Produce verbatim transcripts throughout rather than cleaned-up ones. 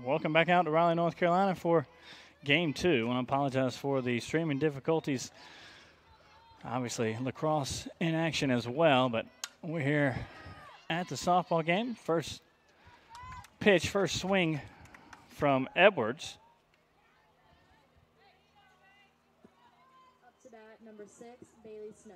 Welcome back out to Raleigh, North Carolina for game two. I want to apologize for the streaming difficulties. Obviously, lacrosse in action as well, but we're here at the softball game. First pitch, first swing from Edwards. Up to bat, number six, Bailey Snow.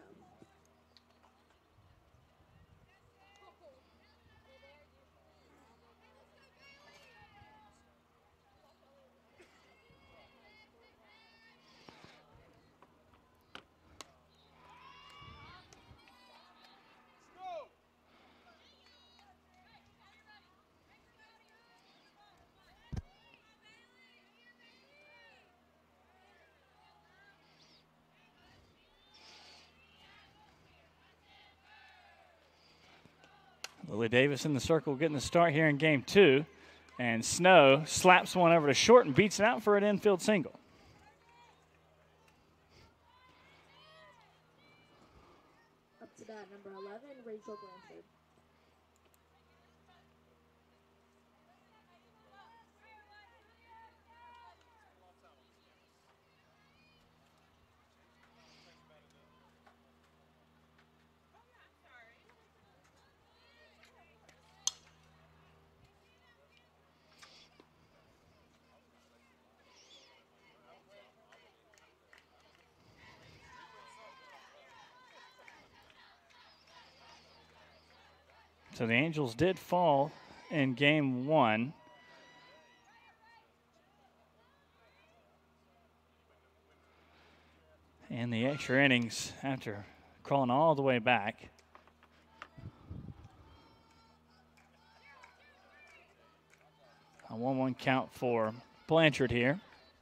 Lily Davis in the circle getting the start here in game two. And Snow slaps one over to short and beats it out for an infield single. Up to bat, number eleven, Rachel Blanchard. So the Angels did fall in game one. And the extra innings after crawling all the way back. A one one count for Blanchard here.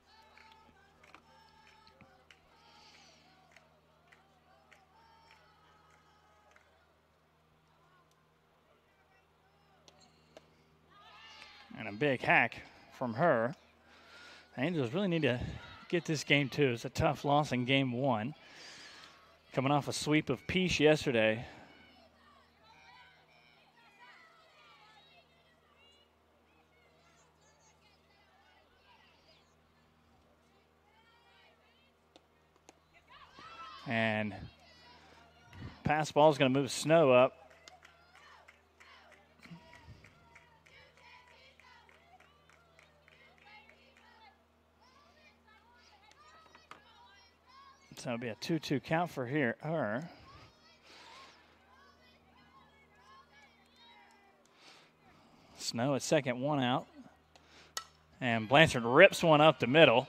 And a big hack from her. The Angels really need to get this game two. It's a tough loss in game one. Coming off a sweep of Peace yesterday. And pass ball is going to move Snow up. So it'll be a two two count for here, her. Snow at second, one out. And Blanchard rips one up the middle.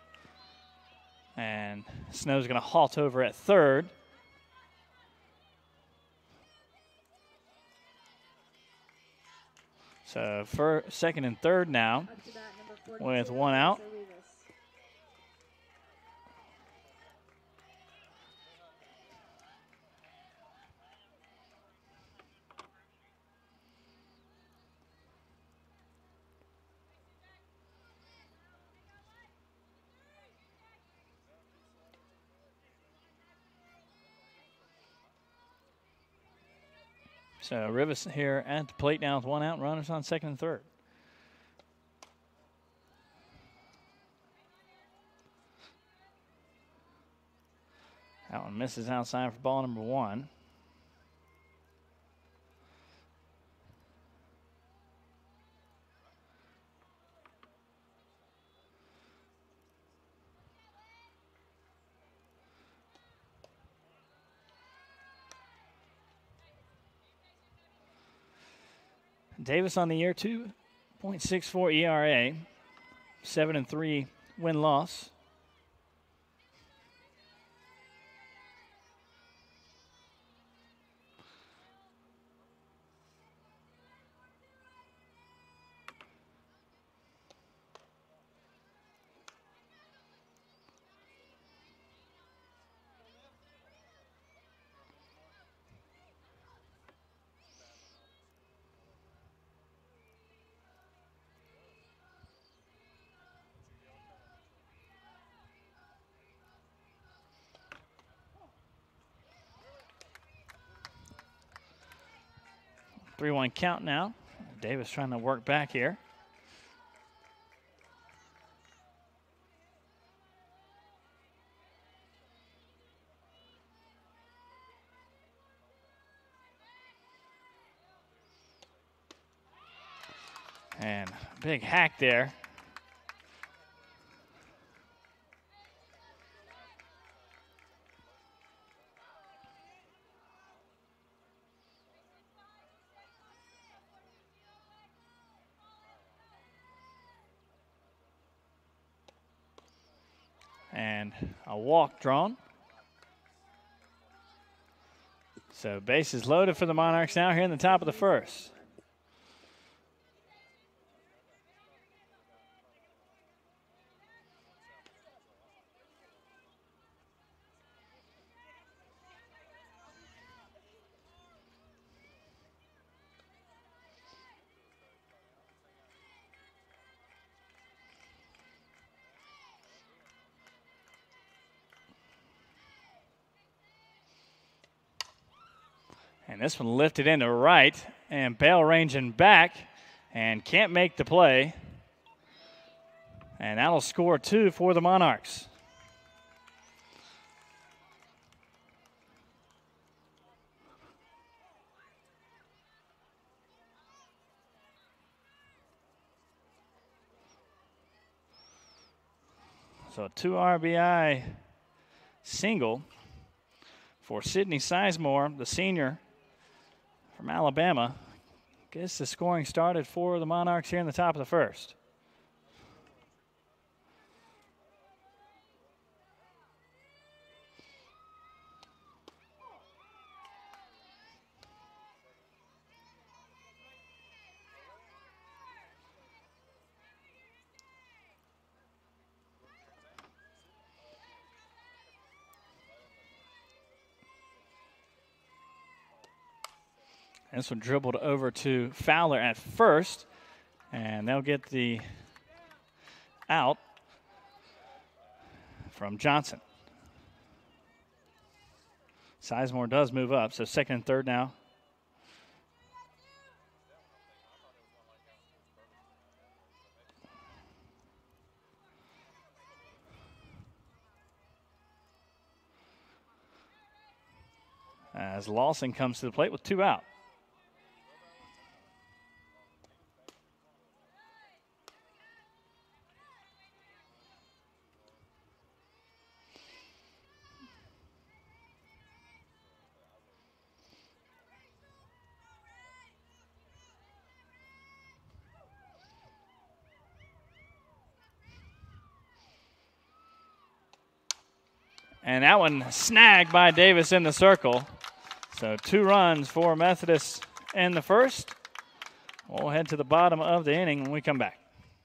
And Snow's going to halt over at third. So for second and third now with one out. So Rivas here at the plate now with one out, runners on second and third. That one misses outside for ball number one. Davis on the year, two point six four E R A, seven and three win-loss. three one count now. Davis trying to work back here. And big hack there. And a walk drawn. So bases loaded for the Monarchs now here in the top of the first. And this one lifted into right, and Bale ranging back and can't make the play. And that'll score two for the Monarchs. So a two R B I single for Sidney Sizemore, the senior from Alabama. Gets the scoring started for the Monarchs here in the top of the first. This one dribbled over to Fowler at first, and they'll get the out from Johnson. Sizemore does move up, so second and third now. As Lawson comes to the plate with two out. And that one snagged by Davis in the circle. So two runs for Methodist in the first. We'll head to the bottom of the inning when we come back.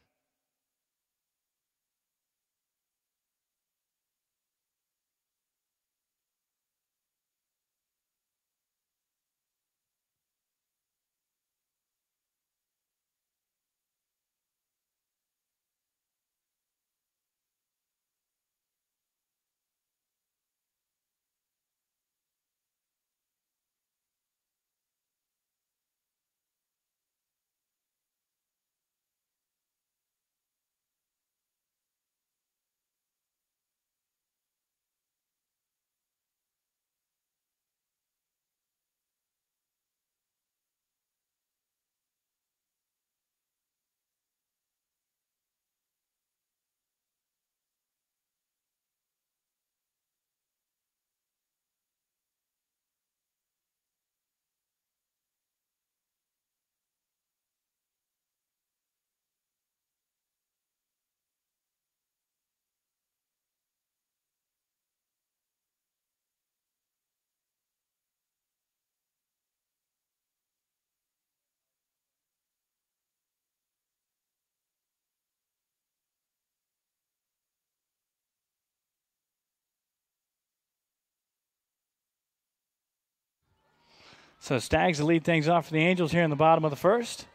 So Stags to lead things off for the Angels here in the bottom of the first.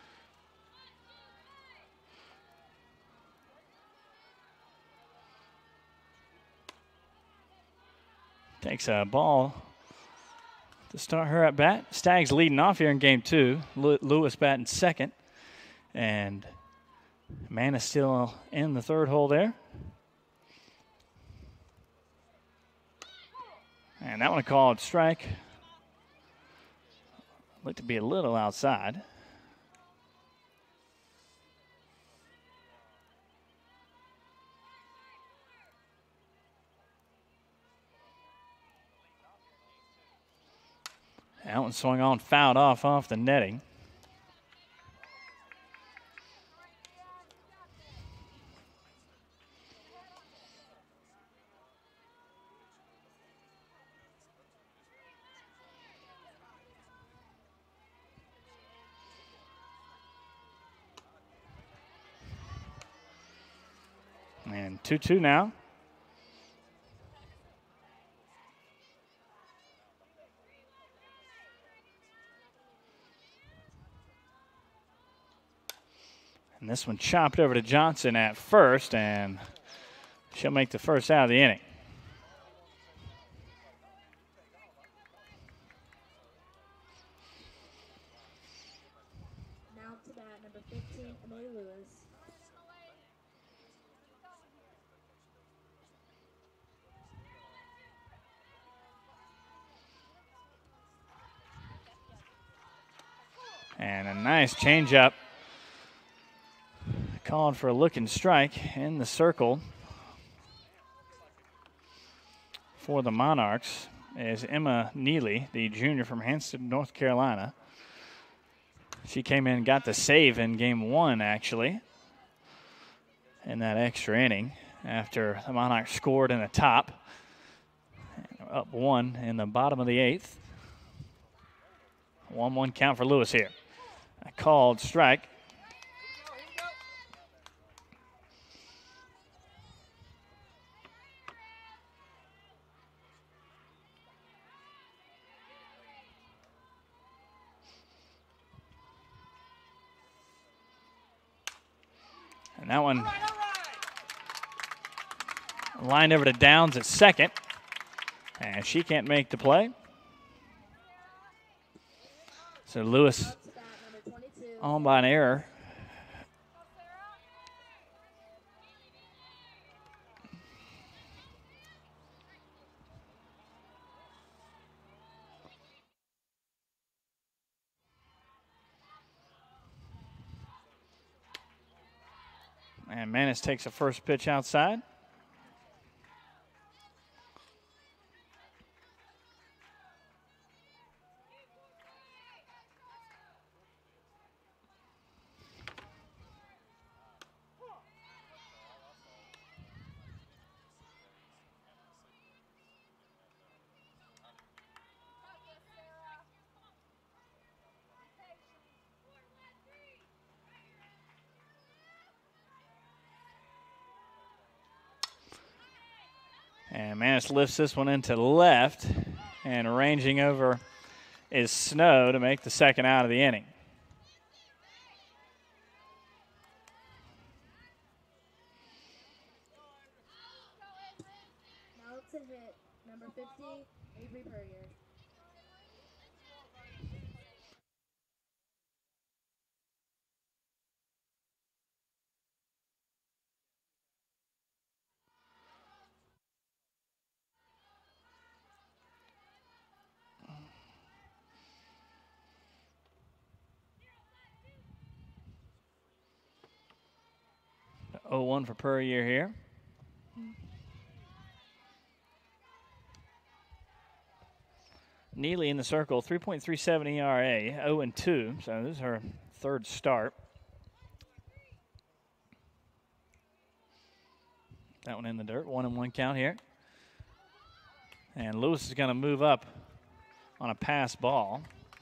Takes a ball to start her at bat. Stags leading off here in game two. Lewis batting second. And man is still in the third hole there. And that one called strike. Looked to be a little outside. That one swung on, fouled off off the netting. And two two now. And this one chopped over to Johnson at first, and she'll make the first out of the inning. Now to bat, number fifteen, Emily Lewis. And a nice changeup. Called for a looking strike in the circle for the Monarchs is Emma Neely, the junior from Hanston, North Carolina. She came in and got the save in game one, actually, in that extra inning after the Monarchs scored in the top. Up one in the bottom of the eighth. one one count for Lewis here. A called strike. And that one lined over to Downs at second. And she can't make the play. So Lewis on by an error. And Manis takes the first pitch outside. And Manis lifts this one into left, and ranging over is Snow to make the second out of the inning. Now to hit, number fifty, Avery Puryear. oh one for Puryear here. Neely in the circle, three point three seven E R A, oh and two, so this is her third start. That one in the dirt, one and one count here. And Lewis is going to move up on a pass ball.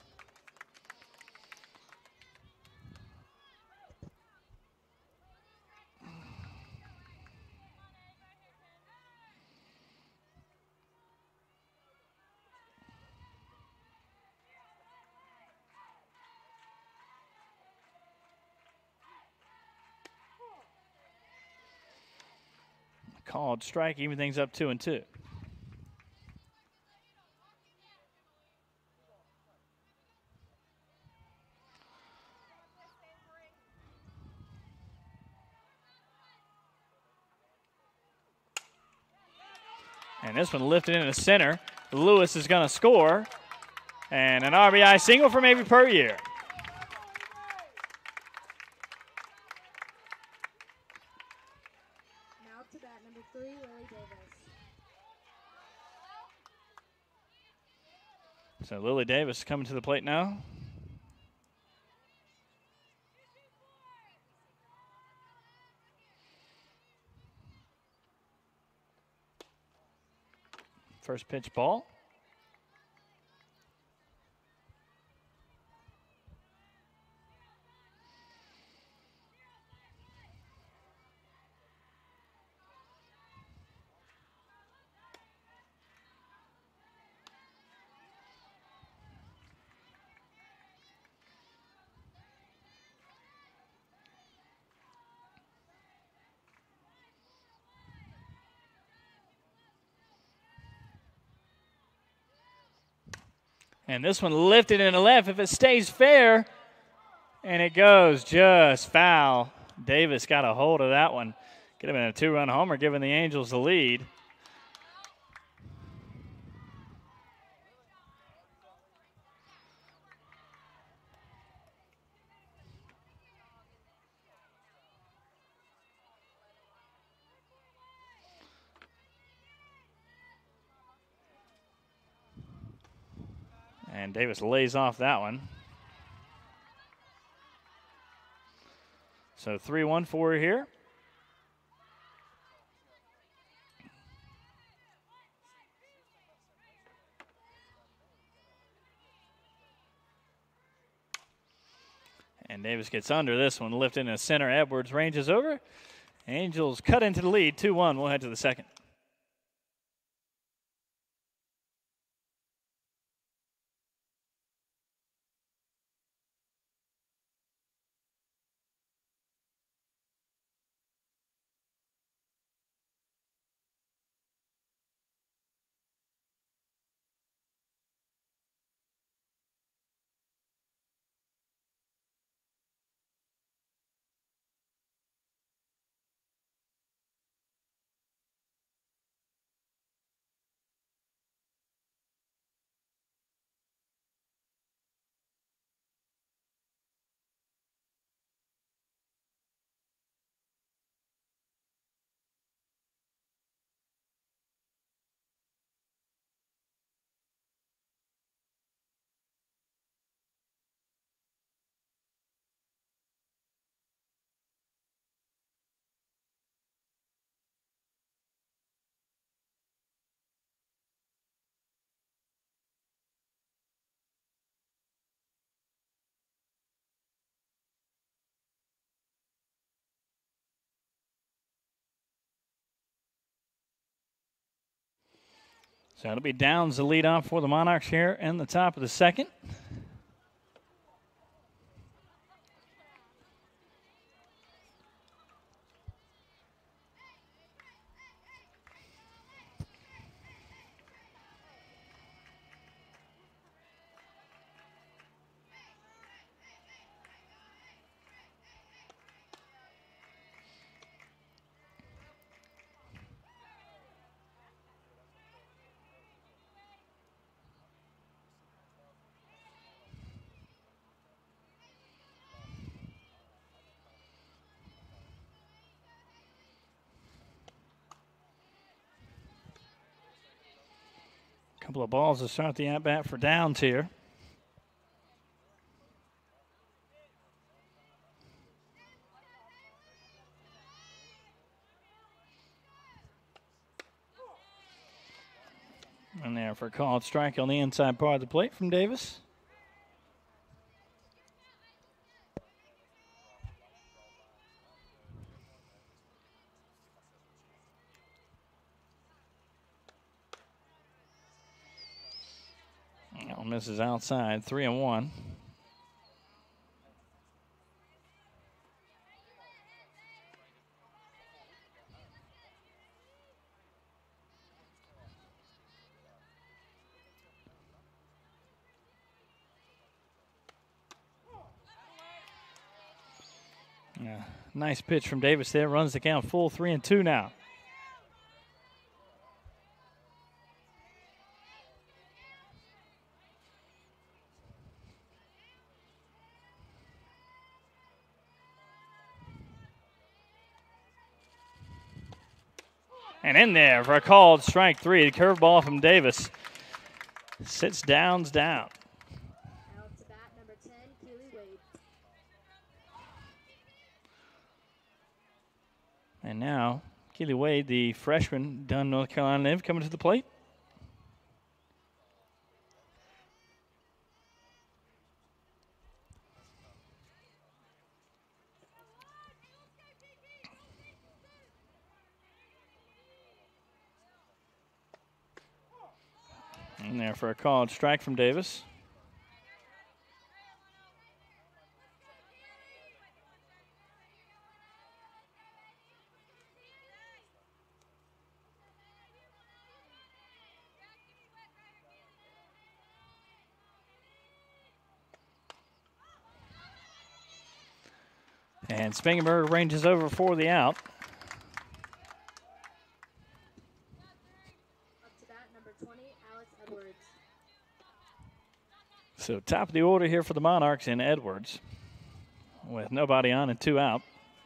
Called strike, even things up two and two. And this one lifted into center. Lewis is going to score. And an R B I single from Avery Puryear. Now to bat, number three, Lily Davis. So Lily Davis coming to the plate now. First pitch ball. And this one lifted in the left. If it stays fair, and it goes just foul. Davis got a hold of that one. Could have been a two-run homer, giving the Angels the lead. And Davis lays off that one. So three one for here. And Davis gets under this one, lifting in the center. Edwards ranges over. Angels cut into the lead, two one. We'll head to the second. So it'll be Downs the lead off for the Monarchs here in the top of the second. Couple of balls to start the at-bat for Downs here. And there for a called strike on the inside part of the plate from Davis. Oh, misses outside, three and one. Yeah, nice pitch from Davis there. Runs the count full, three and two now. And in there for a called strike three. The curveball from Davis. Sits downs down. Out to bat, number ten, Keely Wade. And now, Keely Wade, the freshman, Dunn, North Carolina native, coming to the plate. In there for a called strike from Davis. And Spangenberg ranges over for the out. Up to bat, number twenty, Alex Edwards. So top of the order here for the Monarchs in Edwards with nobody on and two out.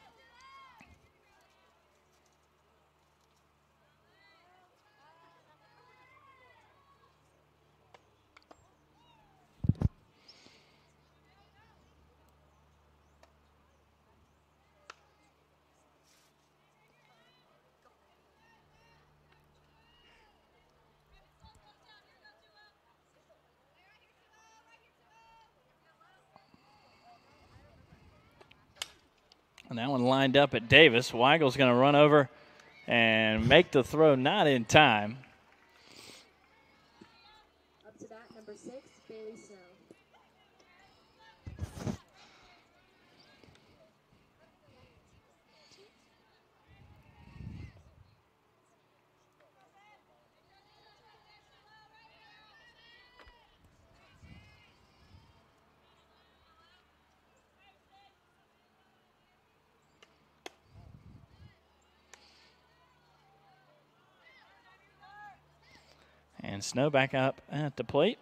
And that one lined up at Davis. Weigel's going to run over and make the throw, not in time. Up to bat, number six, Bailey Snow. And Snow back up at the plate.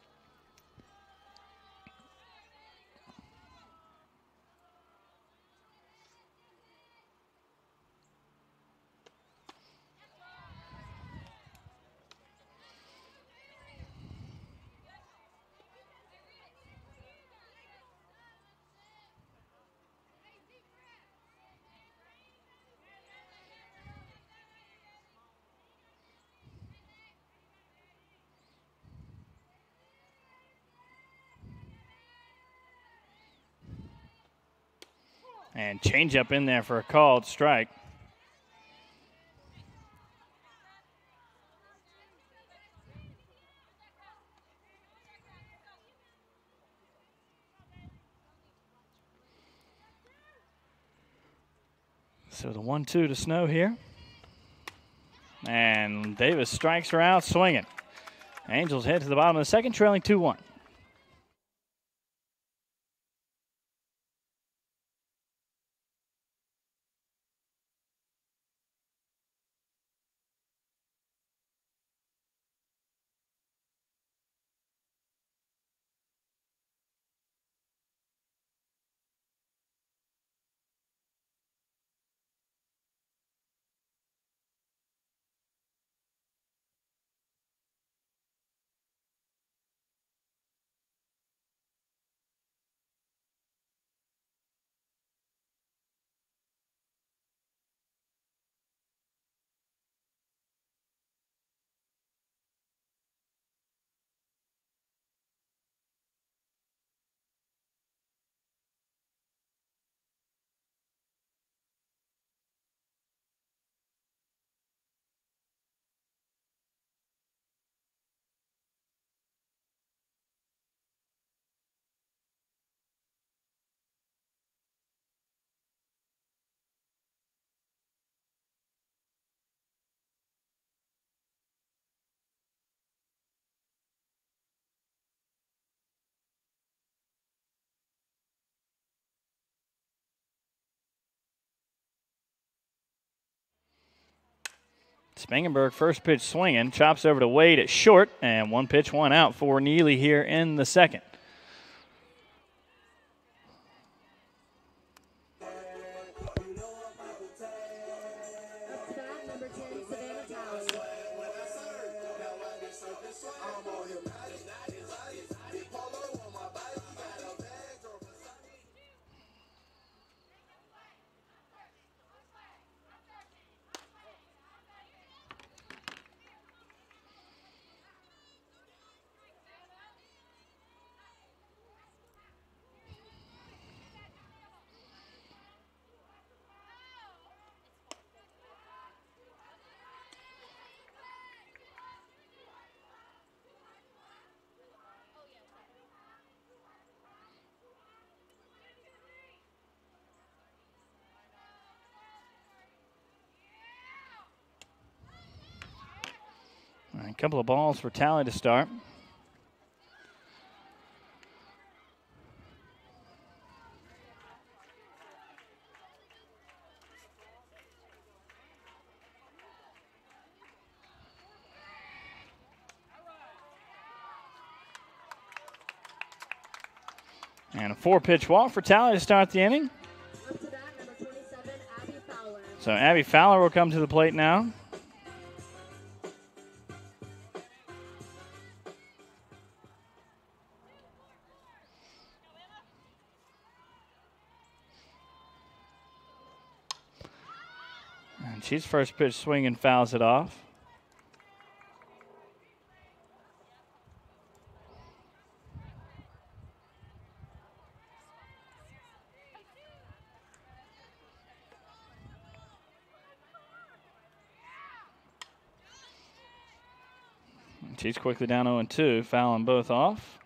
And change up in there for a called strike. So the one two to Snow here. And Davis strikes her out swinging. Angels head to the bottom of the second, trailing two one. Spangenberg first pitch swinging, chops over to Wade at short, and one pitch, one out for Neely here in the second. Up to bat, number ten, Savannah Talley. couple of balls for Tally to start. And a four-pitch walk for Tally to start the inning. Up to bat, number twenty-seven, Abby Fowler. So Abby Fowler will come to the plate now. And she's first pitch swinging, fouls it off. She's quickly down oh and two, fouling both off.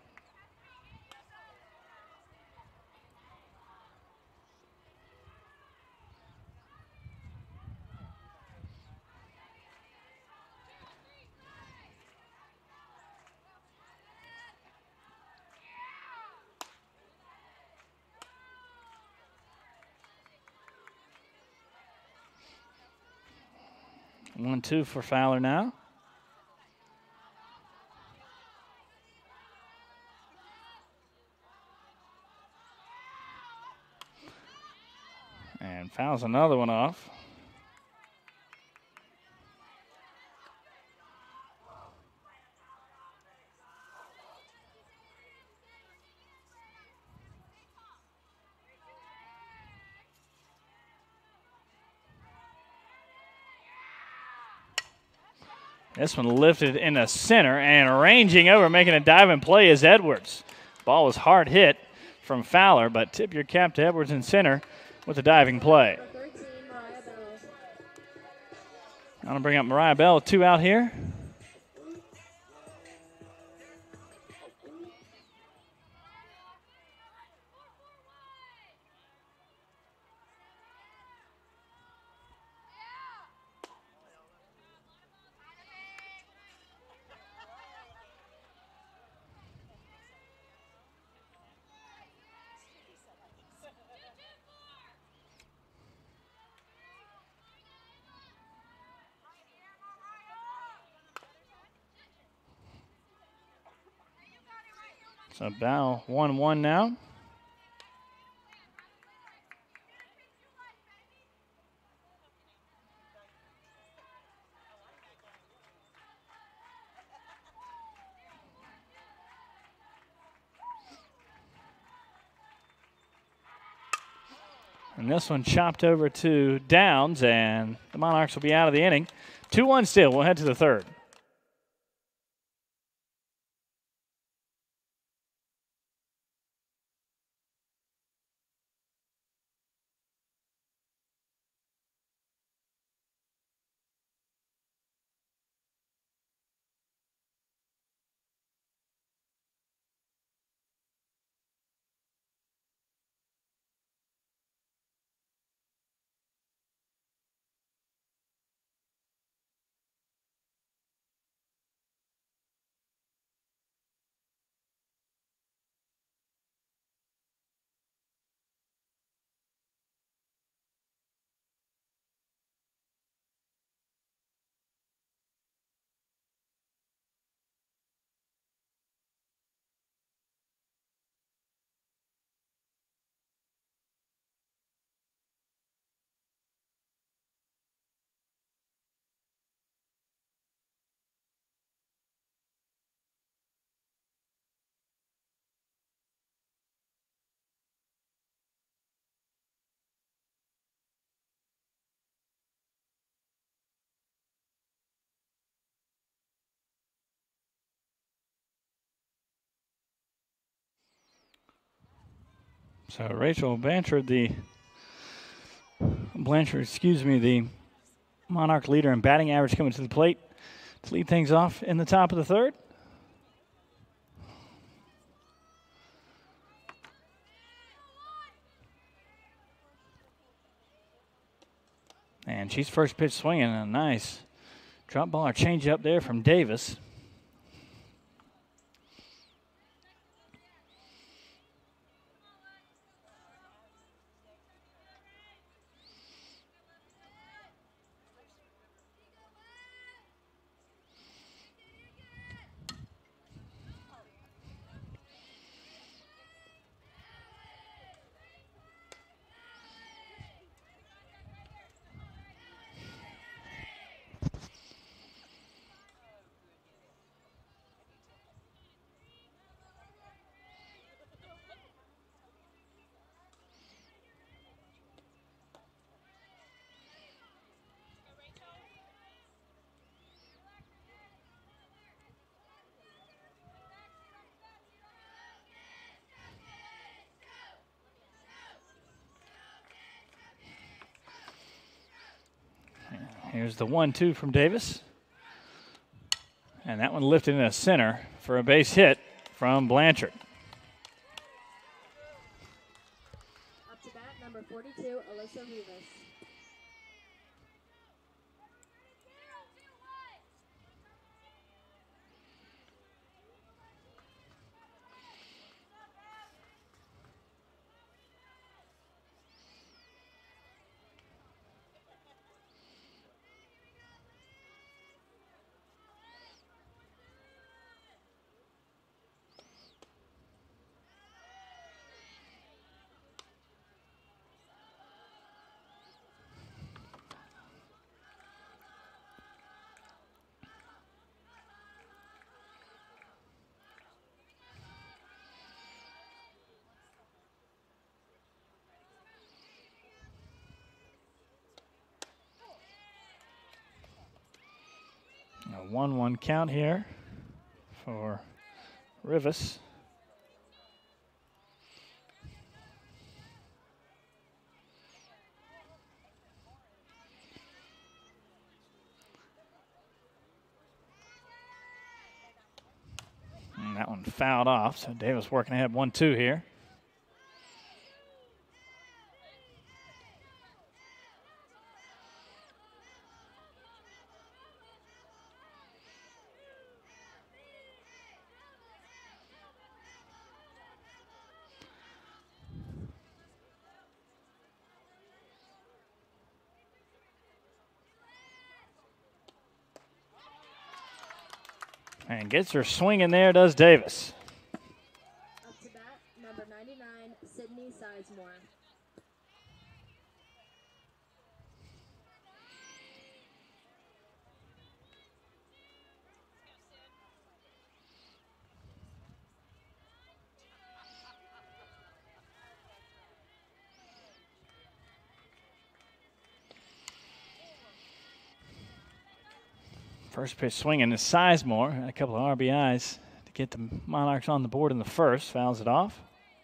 one two for Fowler now. And fouls another one off. This one lifted in the center and ranging over, making a diving play is Edwards. Ball was hard hit from Fowler, but tip your cap to Edwards in center with a diving play. I'm going to bring up Mariah Bell with two out here. So Bow one one now. And this one chopped over to Downs, and the Monarchs will be out of the inning. two one still. We'll head to the third. So Rachel Blanchard, the Blanchard, excuse me, the Monarch leader in batting average, coming to the plate to lead things off in the top of the third. And she's first pitch swinging, a nice drop ball or change up there from Davis. Here's the one two from Davis. And that one lifted in a center for a base hit from Blanchard. Up to bat, number forty-two, Alyssa Rivas. A one one count here for Rivas. And that one fouled off, so Davis working ahead one two here. And gets her swinging there, does Davis. Up to bat, number ninety-nine, Sydney Sizemore. First pitch swinging is Sizemore. Had a couple of R B Is to get the Monarchs on the board in the first. Fouls it off.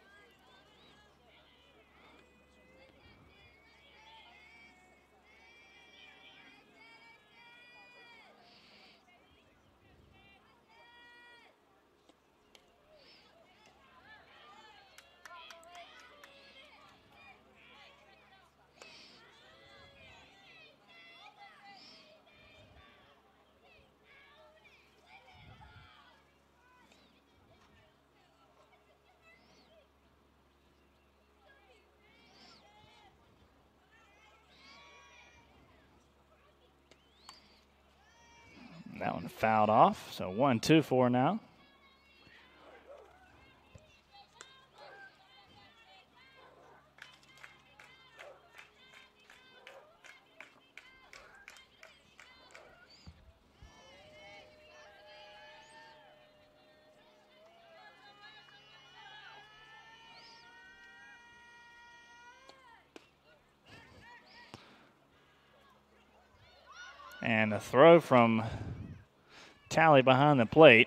That one fouled off, so one two four now. And a throw from Tally behind the plate.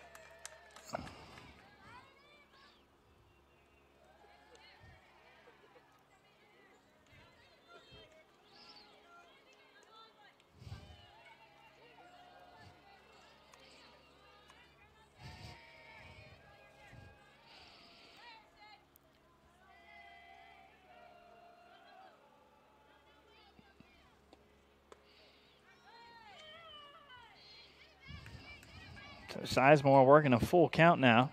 So Sizemore working a full count now.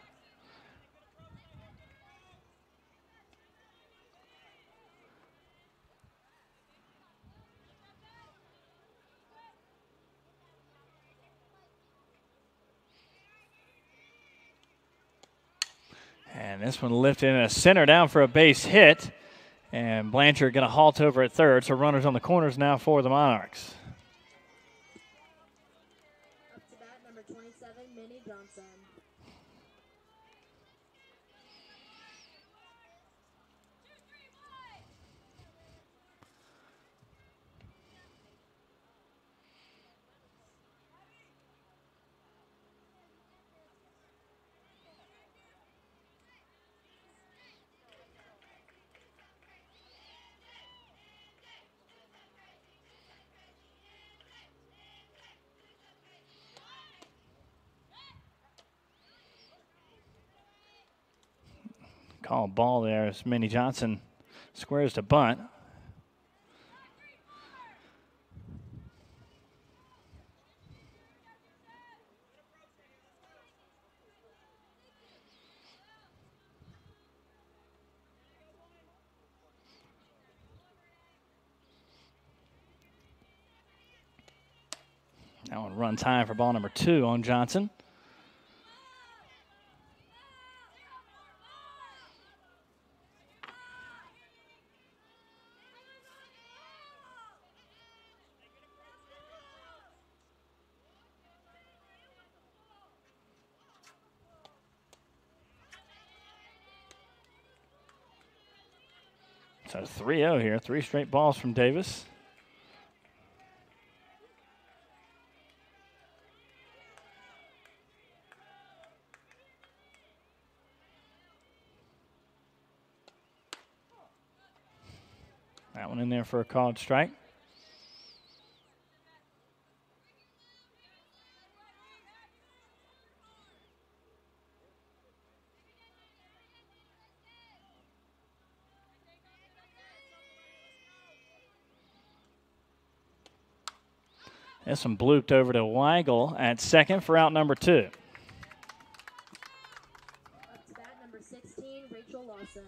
And this one lifted in a center down for a base hit. And Blanchard going to halt over at third. So runners on the corners now for the Monarchs. Up to bat, number twenty-seven, Minnie Johnson. Call ball there as Minnie Johnson squares to bunt. That one runs high for ball number two on Johnson. So three oh here, three straight balls from Davis. That one in there for a called strike. This one blooped over to Weigel at second for out number two. Up to bat, number sixteen, Rachel Lawson.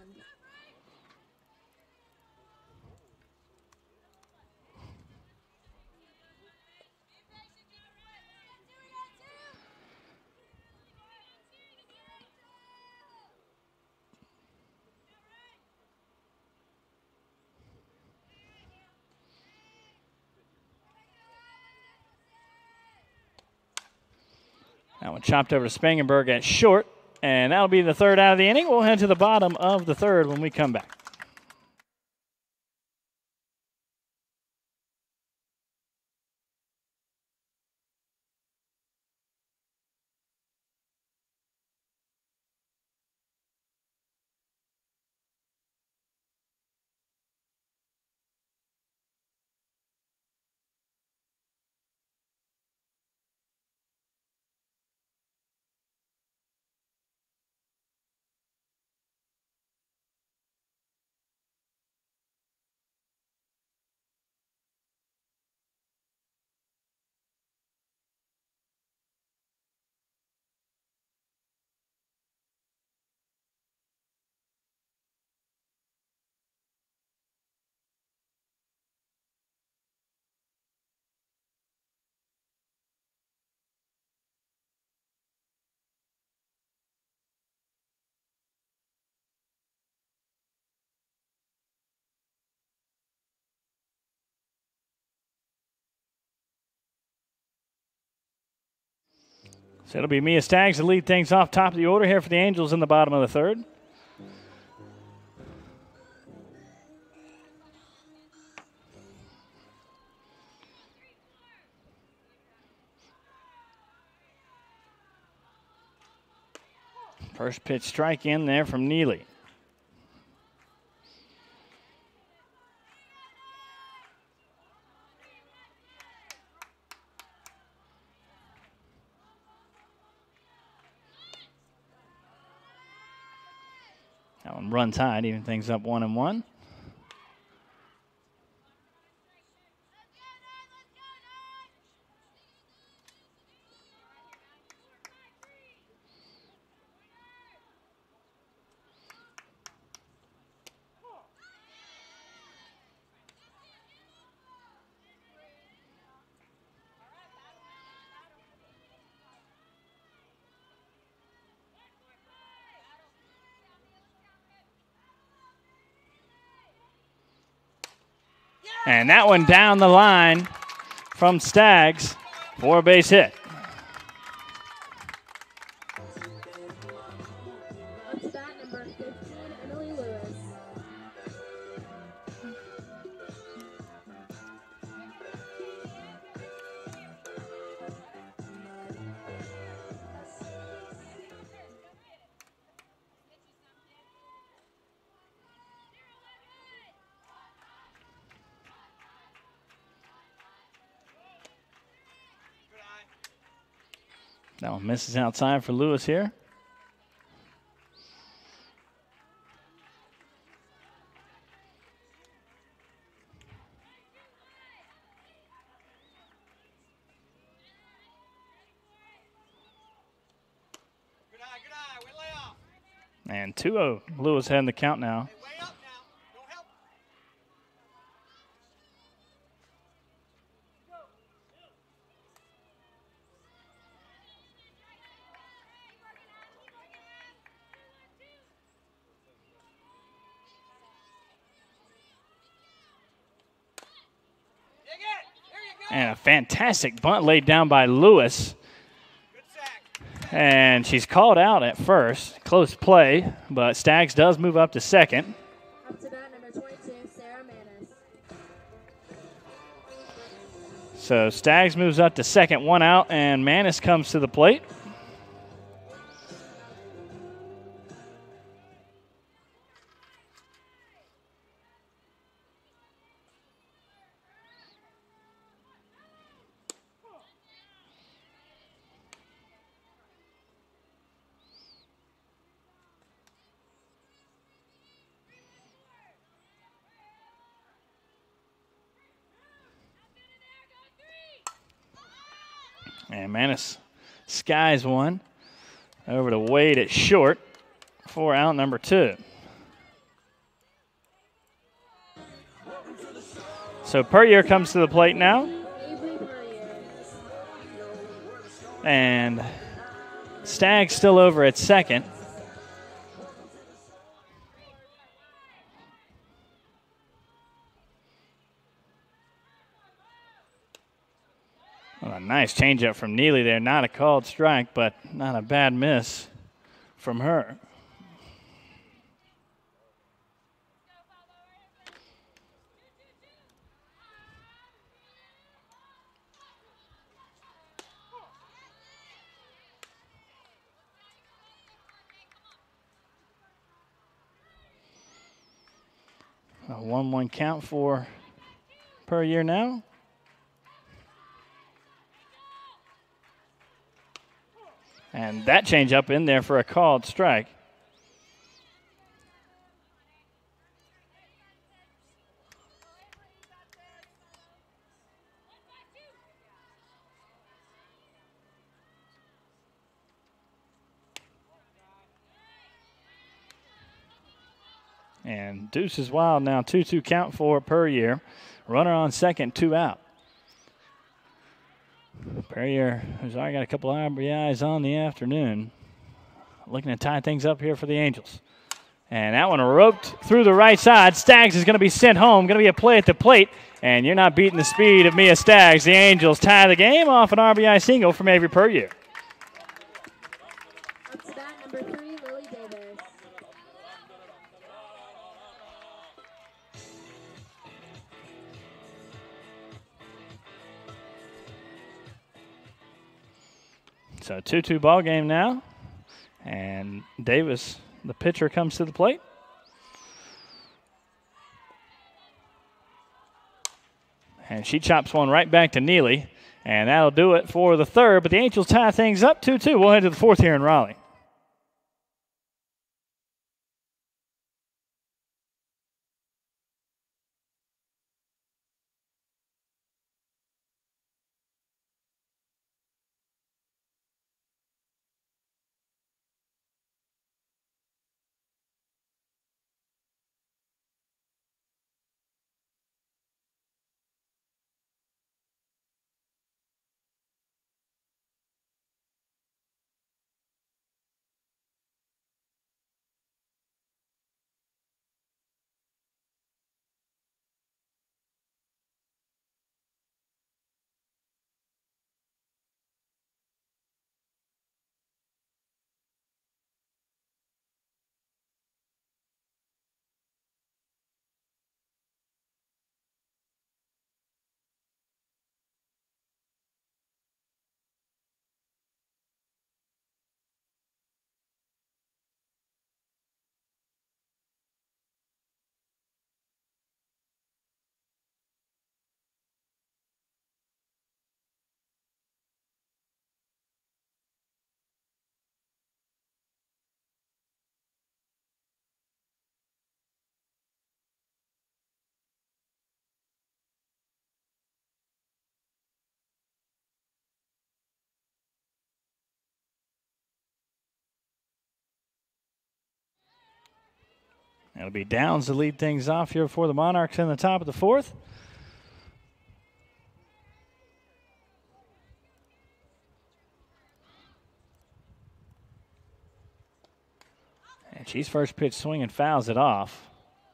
That one chopped over to Spangenberg at short, and that'll be the third out of the inning. We'll head to the bottom of the third when we come back. So it'll be Mia Staggs to lead things off top of the order here for the Angels in the bottom of the third. First pitch strike in there from Neely. That one runs high, even things up one and one. And that one down the line from Staggs for a base hit. Up to bat, number fifteen, Emily Lewis. That one misses outside for Lewis here. And two oh, Lewis heading the count now. And a fantastic bunt laid down by Lewis. And she's called out at first. Close play, but Staggs does move up to second. Up to bat, number twenty-two, Sarah Manis. So Staggs moves up to second, one out, and Manis comes to the plate. And Manis skies one over to Wade at short for out number two. So Puryear comes to the plate now. And Staggs still over at second. Well, a nice changeup from Neely there. Not a called strike, but not a bad miss from her. A one one count for Puryear now. And that changeup in there for a called strike. And Deuce is wild now. two two count for Puryear. Runner on second, two out. Puryear has already got a couple R B Is on the afternoon. Looking to tie things up here for the Angels. And that one roped through the right side. Staggs is going to be sent home. Going to be a play at the plate. And you're not beating the speed of Mia Staggs. The Angels tie the game off an R B I single from Avery Puryear. Up to bat, number three, Lily Davis. So two two ball game now. And Davis, the pitcher, comes to the plate. And she chops one right back to Neely. And that'll do it for the third. But the Angels tie things up two two. We'll head to the fourth here in Raleigh. It'll be Downs to lead things off here for the Monarchs in the top of the fourth. And she's first pitch swing and fouls it off.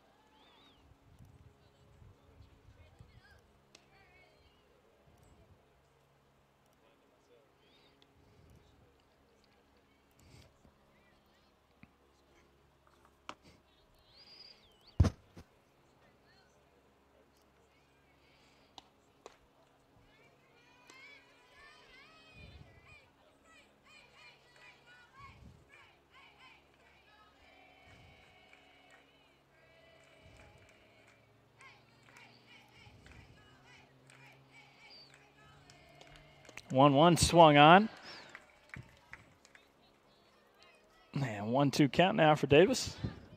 one one swung on. And one two count now for Davis.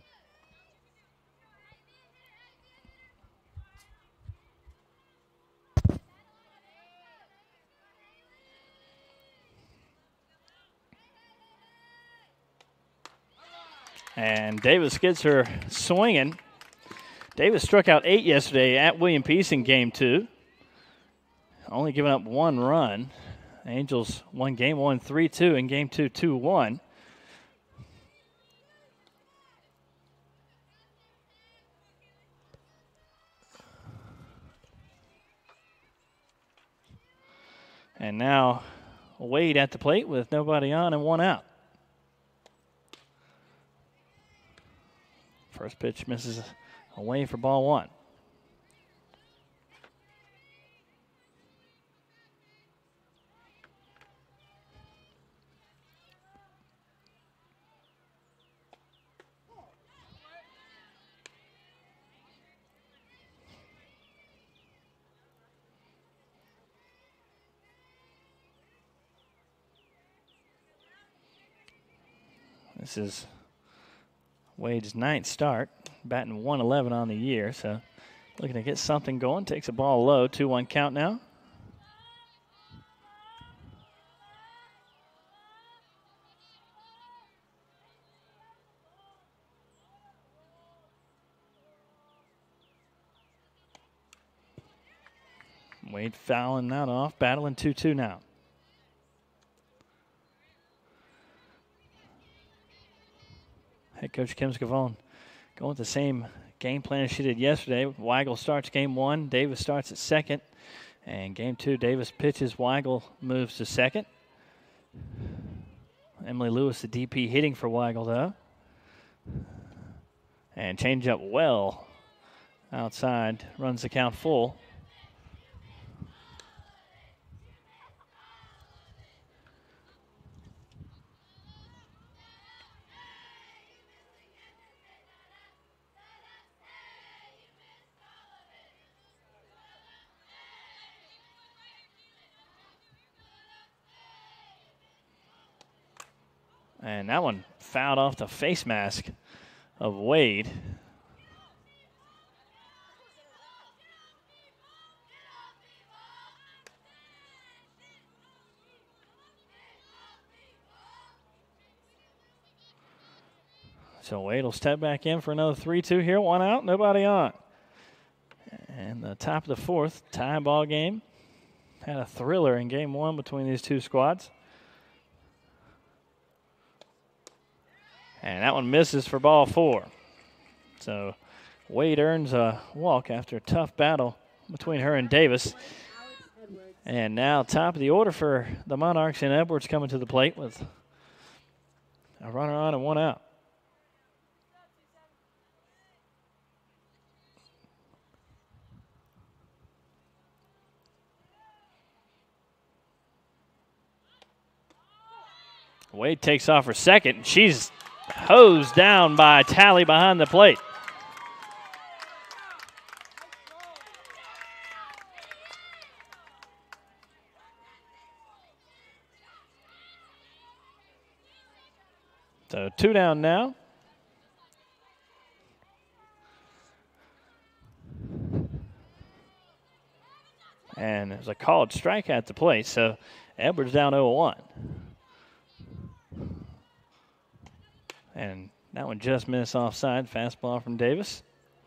And Davis gets her swinging. Davis struck out eight yesterday at William Peace in game two. Only giving up one run. Angels won game one three two and game two two one. And now Wade at the plate with nobody on and one out. First pitch misses away for ball one. This is Wade's ninth start, batting one eleven on the year, so looking to get something going. Takes a ball low, two one count now. Wade fouling that off, battling two two now. Head coach Kim Scavone going with the same game plan as she did yesterday. Weigel starts game one. Davis starts at second. And game two, Davis pitches. Weigel moves to second. Emily Lewis, the D P, hitting for Weigel, though. And change up well outside. Runs the count full. And that one fouled off the face mask of Wade. So Wade will step back in for another three two here. One out, nobody on. And the top of the fourth, tie ball game. Had a thriller in game one between these two squads. And that one misses for ball four. So Wade earns a walk after a tough battle between her and Davis. And now top of the order for the Monarchs, and Edwards coming to the plate with a runner on and one out. Wade takes off for second. She's hosed down by Talley behind the plate. So two down now. And there's a called strike at the plate, so Edwards down oh one. And That one just missed offside. Fastball from Davis.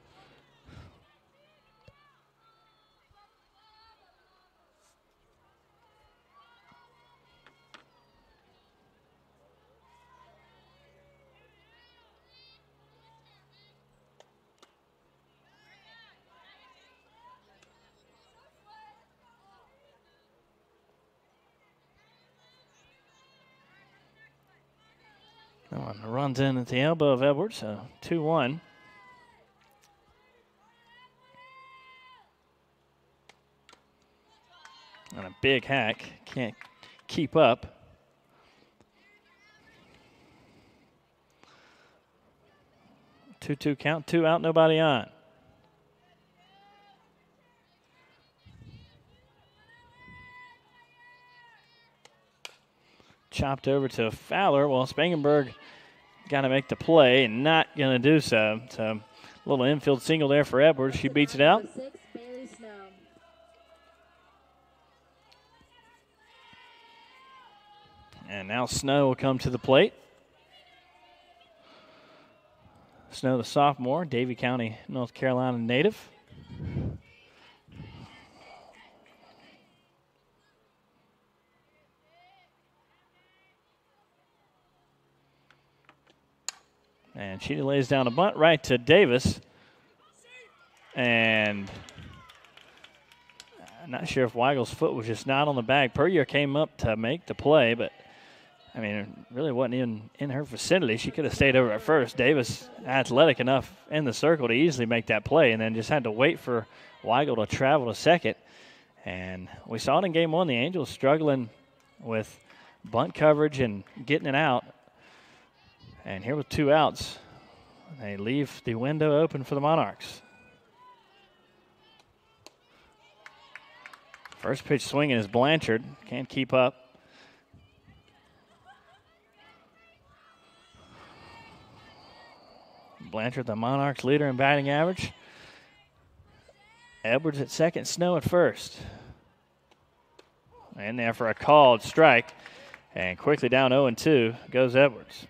That one runs in at the elbow of Edwards, so two one. And a big hack. Can't keep up. two two count, two out, nobody on. Chopped over to Fowler. Well, Spangenberg got to make the play and not going to do so. So a little infield single there for Edwards. She beats it out. And now Snow will come to the plate. Snow, the sophomore, Davie County, North Carolina native. And she lays down a bunt right to Davis. And I'm not sure if Weigel's foot was just not on the bag. Puryear came up to make the play, but, I mean, it really wasn't even in her vicinity. She could have stayed over at first. Davis, athletic enough in the circle to easily make that play, and then just had to wait for Weigel to travel to second. And we saw it in game one. The Angels struggling with bunt coverage and getting it out. And here with two outs, they leave the window open for the Monarchs. First pitch swinging is Blanchard. Can't keep up. Blanchard, the Monarchs leader in batting average. Edwards at second, Snow at first. In there for a called strike. And quickly down oh and two goes Edwards.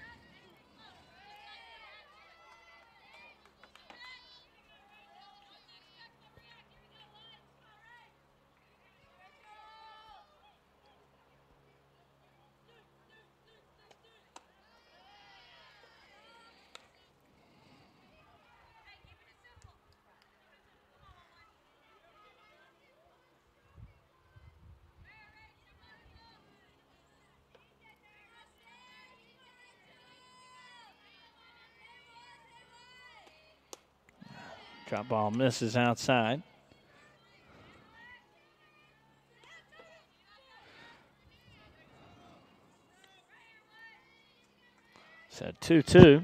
Drop ball misses outside. So two two.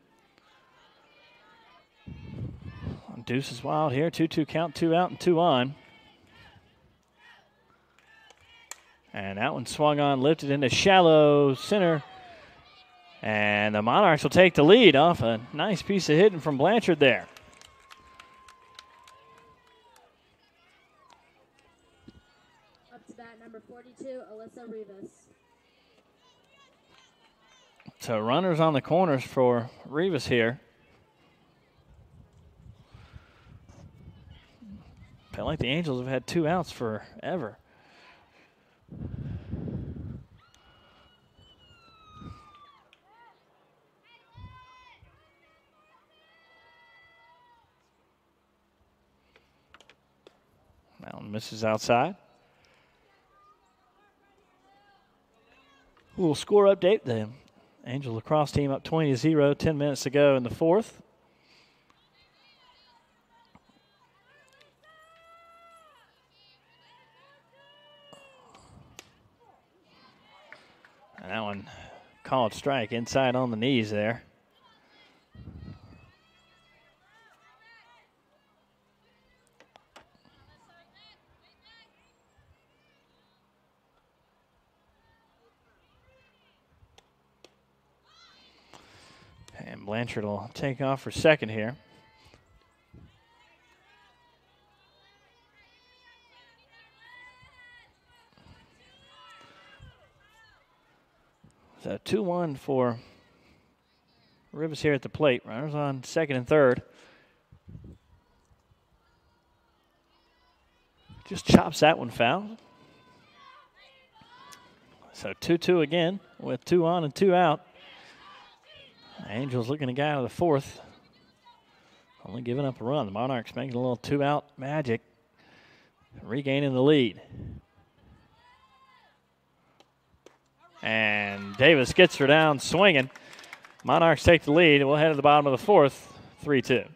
Deuce is wild here. two two count, two out and two on. And that one swung on, lifted into shallow center. And the Monarchs will take the lead off a nice piece of hitting from Blanchard there. Number forty-two, Alyssa Rivas. So runners on the corners for Rivas here. Felt like the Angels have had two outs forever. Mountain misses outside. A little score update. The Angel lacrosse team up twenty to zero, ten minutes to go in the fourth. And that one called strike inside on the knees there. And Blanchard will take off for second here. So two one for Ribs here at the plate. Runners on second and third. Just chops that one foul. So two two again with two on and two out. Angels looking to get out of the fourth. Only giving up a run. The Monarchs making a little two-out magic. Regaining the lead. And Davis gets her down swinging. Monarchs take the lead. We'll head to the bottom of the fourth, three two.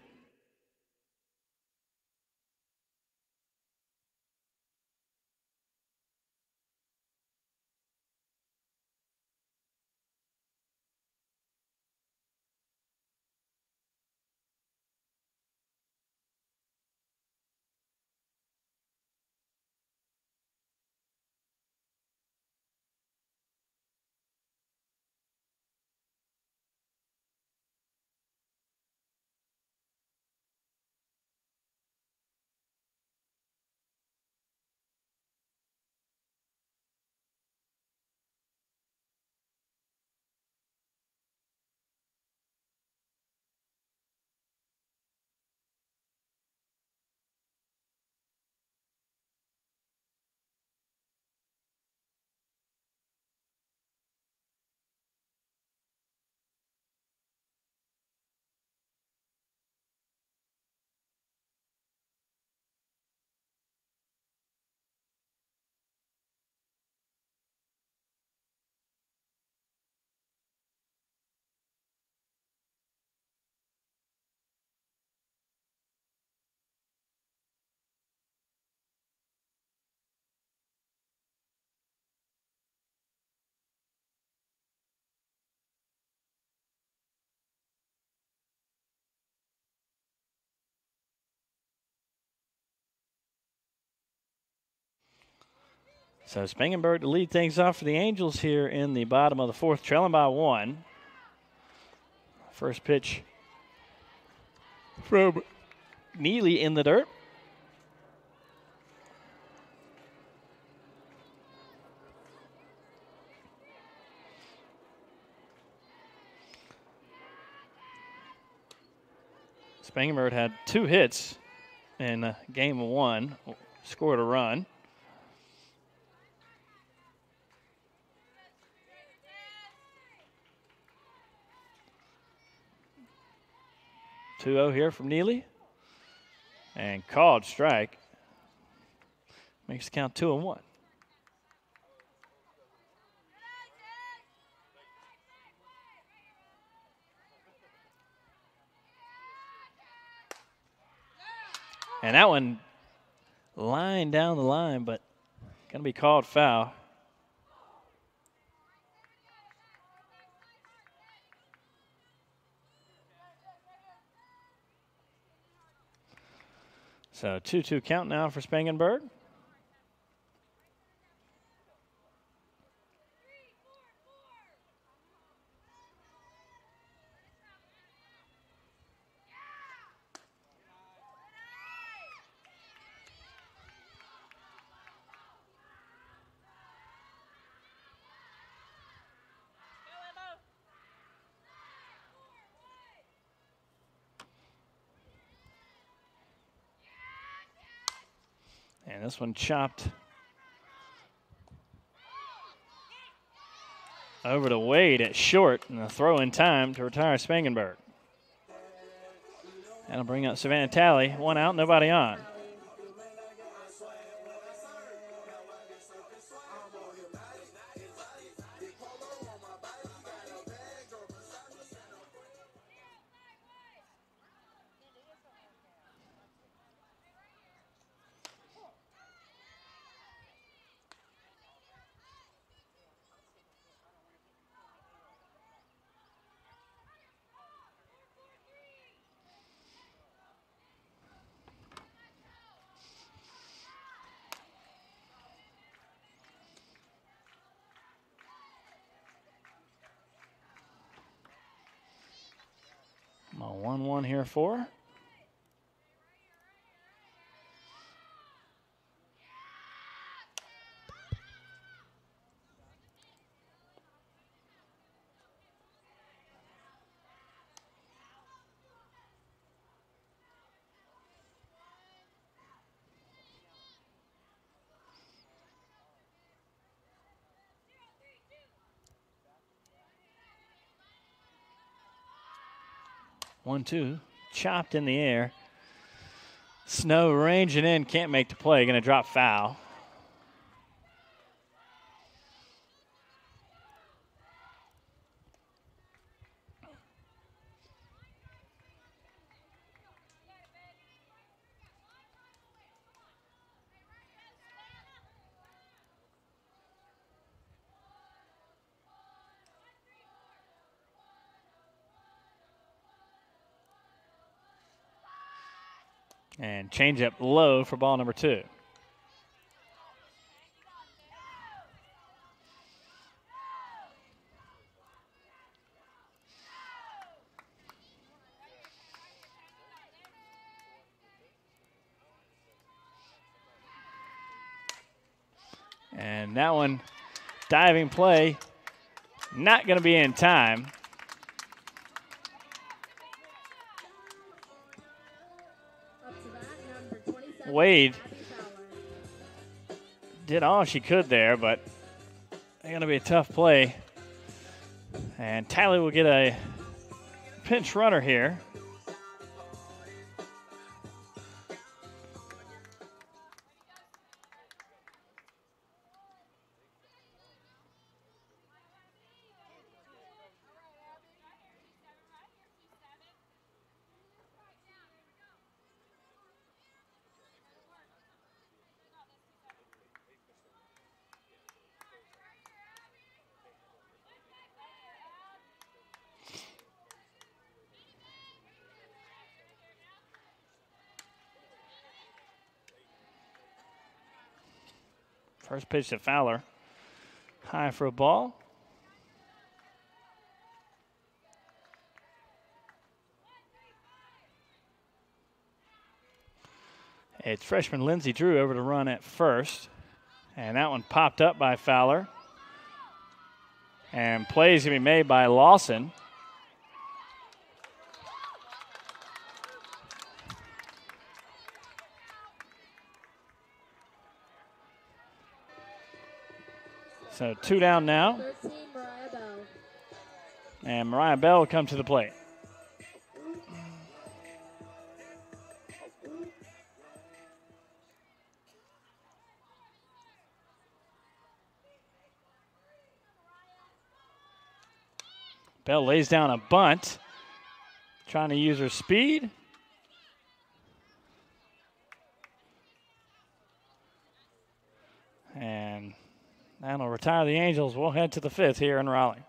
So Spangenberg to lead things off for the Angels here in the bottom of the fourth, trailing by one. First pitch from Neely in the dirt. Spangenberg had two hits in uh, game one, scored a run. two oh here from Neely. And called strike. Makes the count two and one. And that one lined down the line, but going to be called foul. So two two count now for Spangenberg. And this one chopped over to Wade at short, and a throw in time to retire Spangenberg. That'll bring up Savannah Talley. One out, nobody on. one one here for. One, two, chopped in the air. Snow ranging in, can't make the play, going to drop foul. And change up low for ball number two. And that one, diving play, not going to be in time. Wade did all she could there, but it's going to be a tough play. And Tyler will get a pinch runner here. First pitch to Fowler. High for a ball. It's freshman Lindsey Drew over to run at first. And that one popped up by Fowler. And play is going to be made by Lawson. So two down now. thirteen, Mariah Bell. And Mariah Bell will come to the plate. Bell lays down a bunt, trying to use her speed. And that'll retire the Angels. We'll head to the fifth here in Raleigh.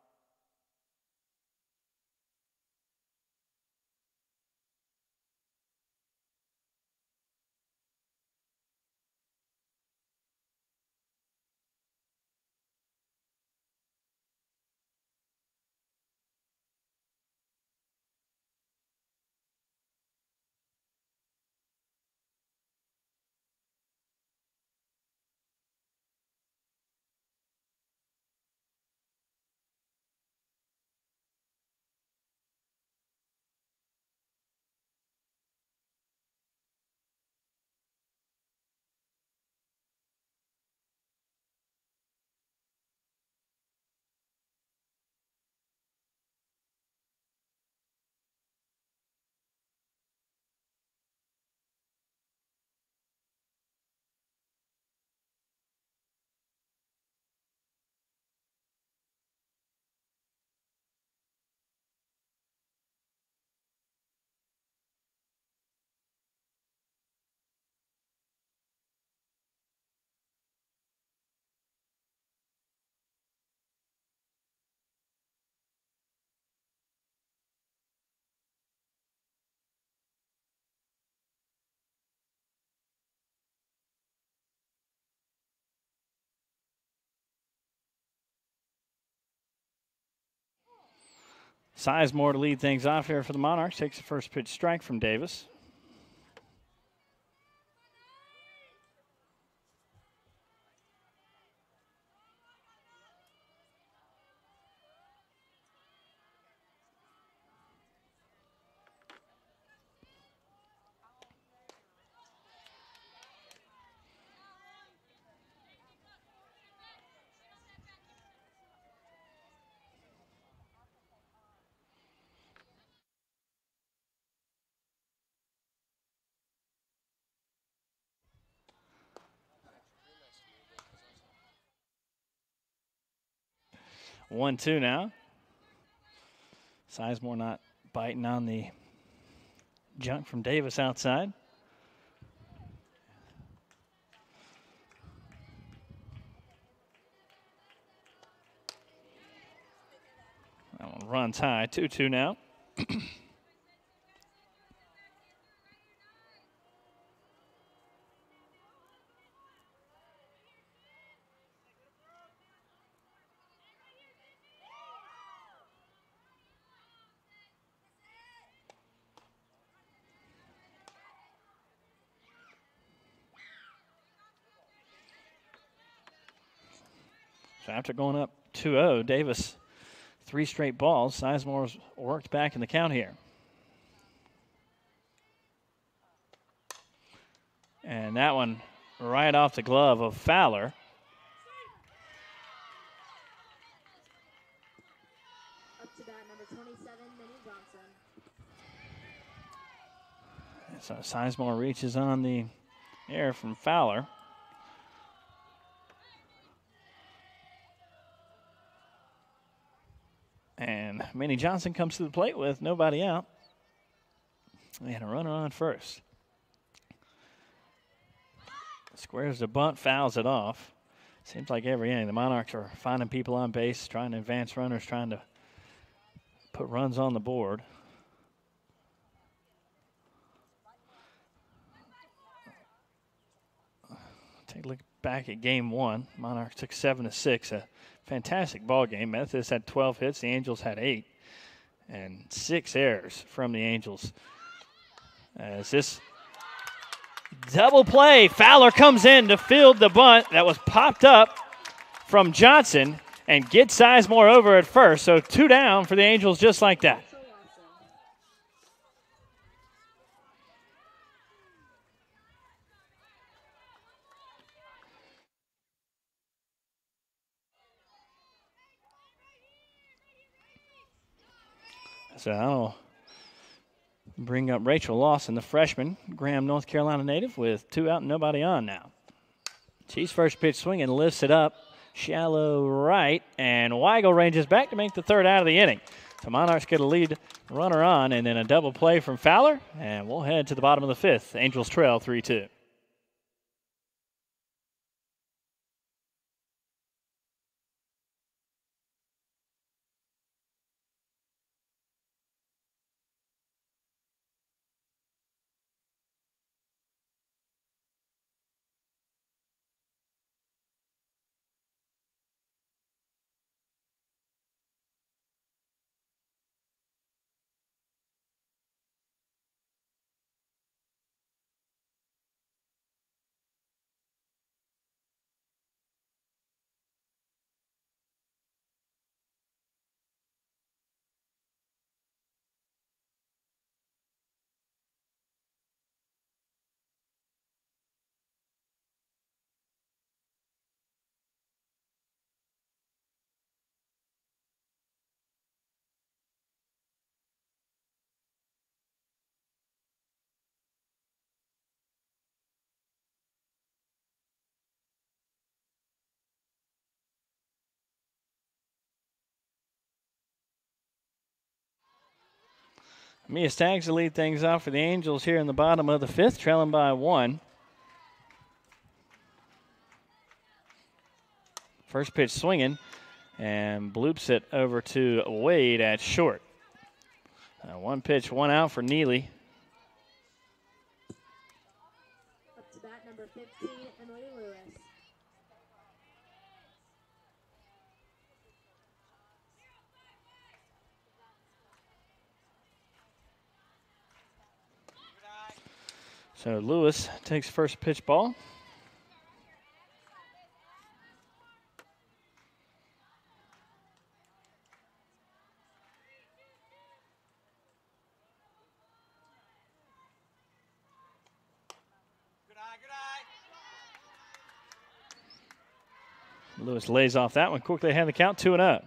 Sizemore to lead things off here for the Monarchs. Takes the first pitch strike from Davis. one two now. Sizemore not biting on the junk from Davis outside. That one runs high, two two now. So after going up two oh, Davis, three straight balls. Sizemore's worked back in the count here. And that one right off the glove of Fowler. Up to bat, number twenty-seven, Minnie Johnson. So Sizemore reaches on the air from Fowler. And Minnie Johnson comes to the plate with nobody out. And a runner on first. Squares the bunt, fouls it off. Seems like every inning the Monarchs are finding people on base, trying to advance runners, trying to put runs on the board. Take a look back at game one. Monarchs took seven to six. A fantastic ball game. Methodist had twelve hits. The Angels had eight. And six errors from the Angels. As this double play, Fowler comes in to field the bunt that was popped up from Johnson and gets Sizemore over at first. So two down for the Angels just like that. So I'll bring up Rachel Lawson, the freshman, Graham, North Carolina native, with two out and nobody on now. She's first pitch swinging, lifts it up, shallow right, and Weigel ranges back to make the third out of the inning. The Monarchs get a lead runner on, and then a double play from Fowler, and we'll head to the bottom of the fifth. Angels trail three two. Mia Staggs to lead things off for the Angels here in the bottom of the fifth, trailing by one. First pitch swinging, and bloops it over to Wade at short. Uh, one pitch, one out for Neely. Up to bat, number fifteen, Emily Lewis. So Lewis takes first pitch ball. Good eye, good eye. Lewis lays off that one. Quickly hand the count, two and up.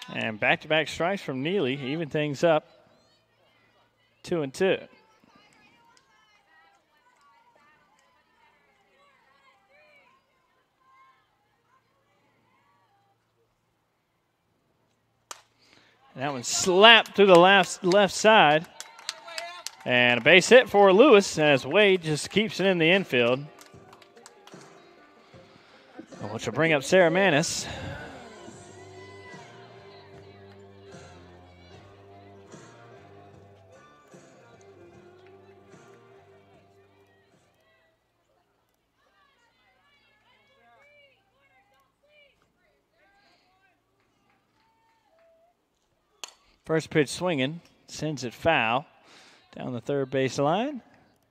And back-to-back strikes from Neely, even things up, two and two. And that one slapped through the left, left side. And a base hit for Lewis as Wade just keeps it in the infield, which will bring up Sarah Manis. First pitch swinging, sends it foul down the third base line.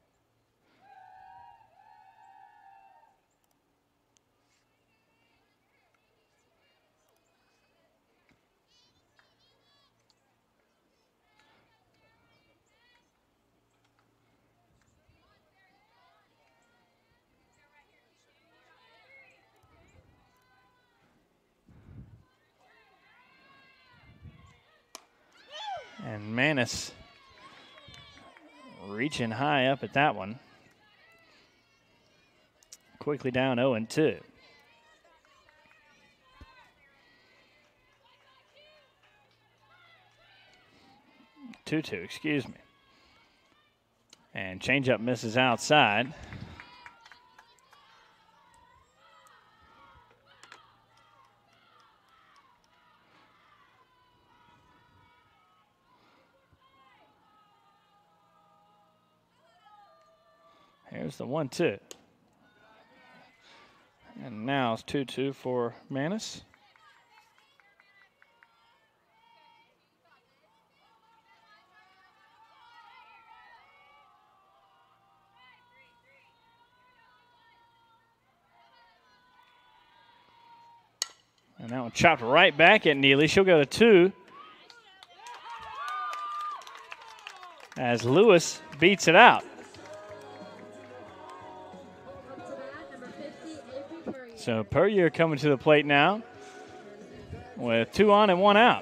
And Manis reaching high up at that one. Quickly down oh and two. two two, excuse me. And changeup misses outside. Here's the one two. And now it's two two for Manis. And that one chopped right back at Neely. She'll go to two. As Lewis beats it out. So Puryear coming to the plate now with two on and one out.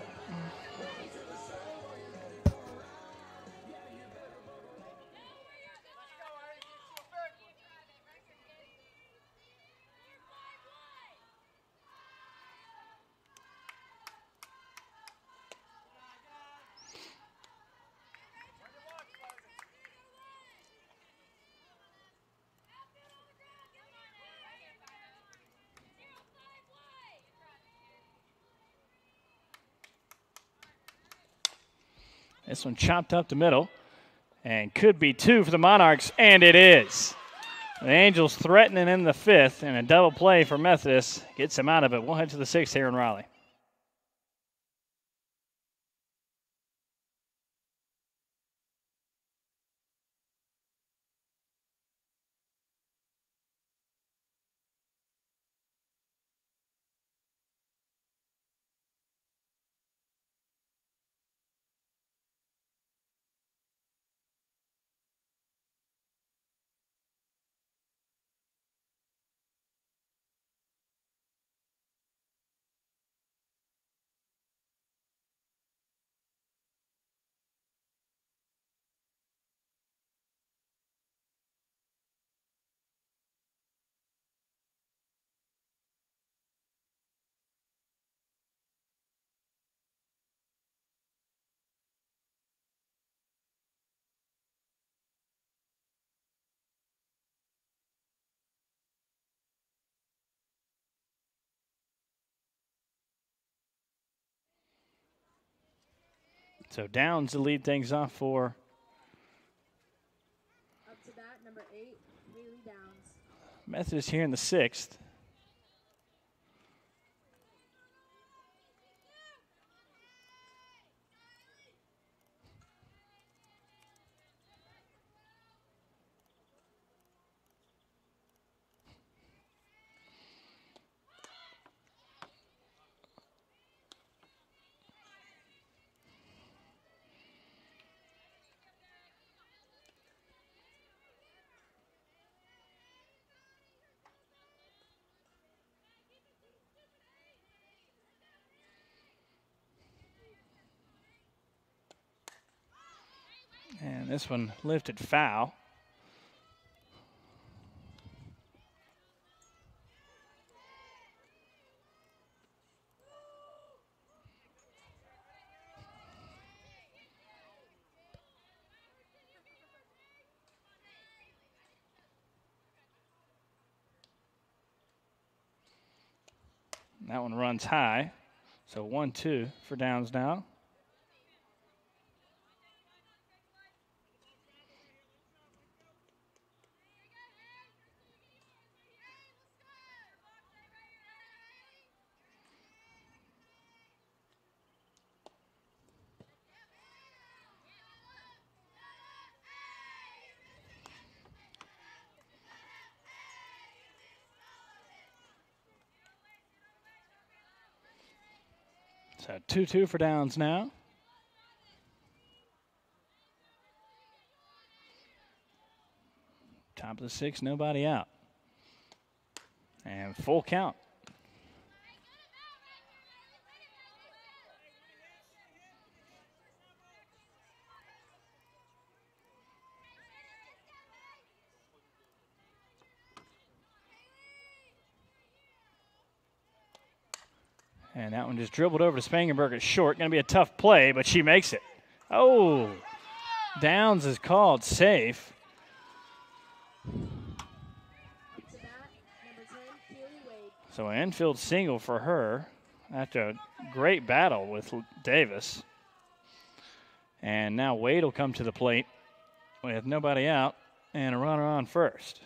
This one chopped up the middle and could be two for the Monarchs, and it is. The Angels threatening in the fifth, and a double play for Methodist gets them out of it. We'll head to the sixth here in Raleigh. So Downs to lead things off for up to bat, number eight, Haley Downs. Methodist here in the sixth. And this one lifted foul. That one runs high. So one two for downs now. So two two for downs now. Top of the six, nobody out. And full count. And that one just dribbled over to Spangenberg at short. Going to be a tough play, but she makes it. Oh, downs is called safe. So an infield single for her after a great battle with Davis. And now Wade will come to the plate with nobody out and a runner on first.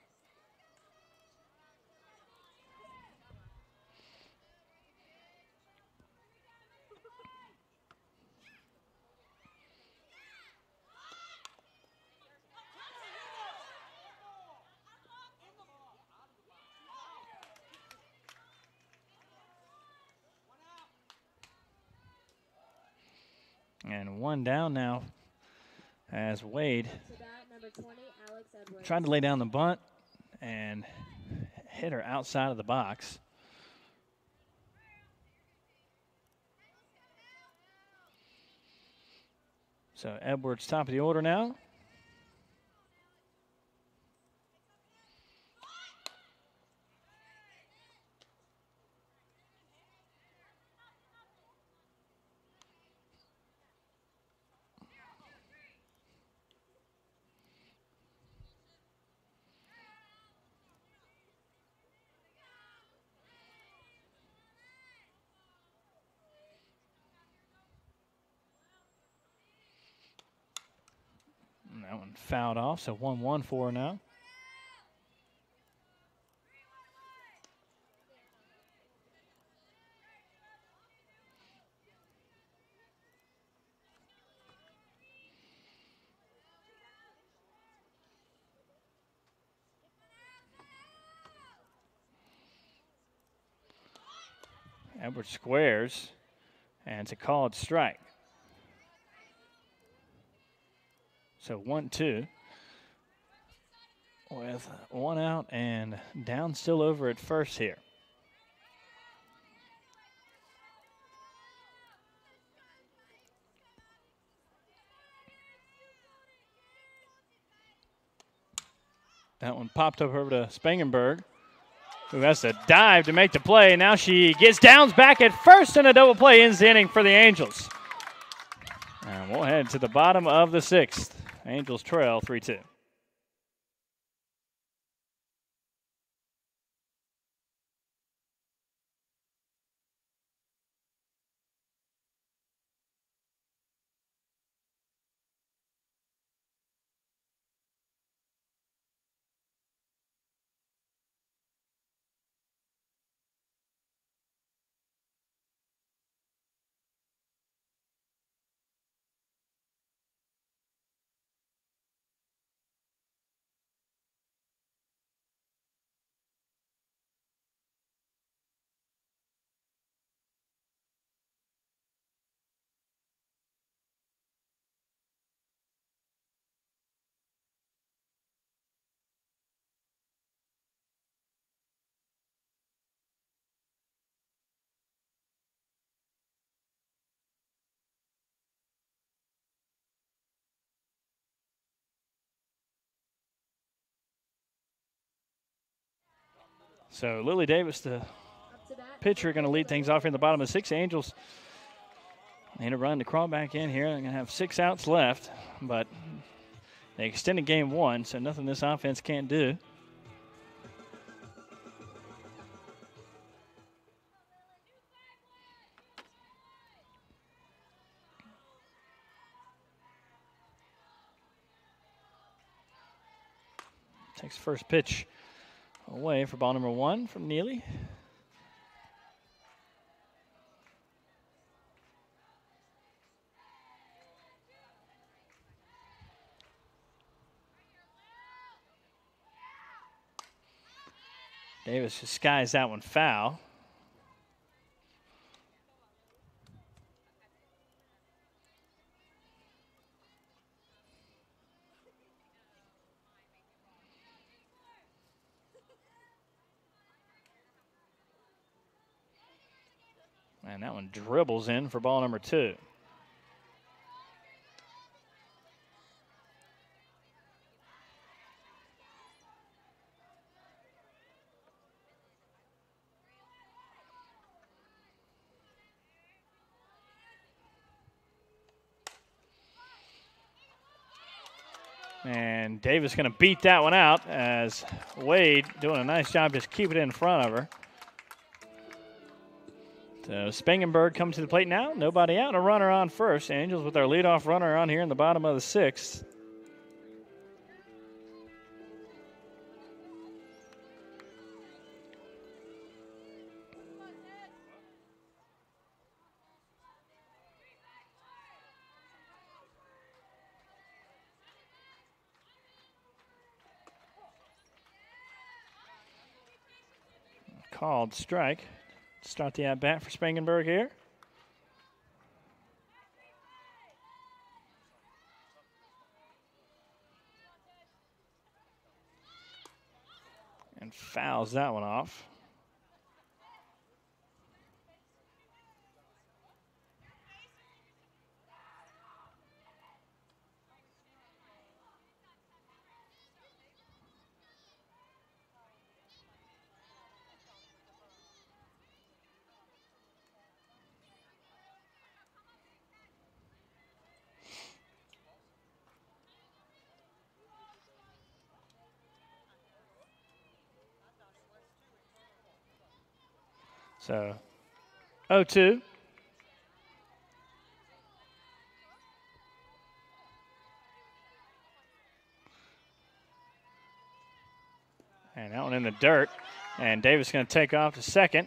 And one down now as Wade tried to lay down the bunt and hit her outside of the box. So Edwards top of the order now. That one fouled off, so one one for her now. Edwards squares, and it's a called strike. So one two with one out and down still over at first here. That one popped up over to Spangenberg, who has to dive to make the play. Now she gets downs back at first, and a double play ends the inning for the Angels. And we'll head to the bottom of the sixth. Angels trail three two. So Lily Davis, the Up to bat. pitcher, going to lead things off here in the bottom of the six. Angels need a run to crawl back in here. They're going to have six outs left, but they extended game one, so nothing this offense can't do. Takes first pitch away for ball number one from Neely. Davis just skies that one foul. And that one dribbles in for ball number two. And Davis going to beat that one out as Wade doing a nice job just keeping it in front of her. So Spangenberg comes to the plate now. Nobody out. A runner on first. Angels with our leadoff runner on here in the bottom of the sixth. Called strike. Start the at-bat for Spangenberg here. And fouls that one off. So, oh two. And that one in the dirt. And Davis going to take off to second.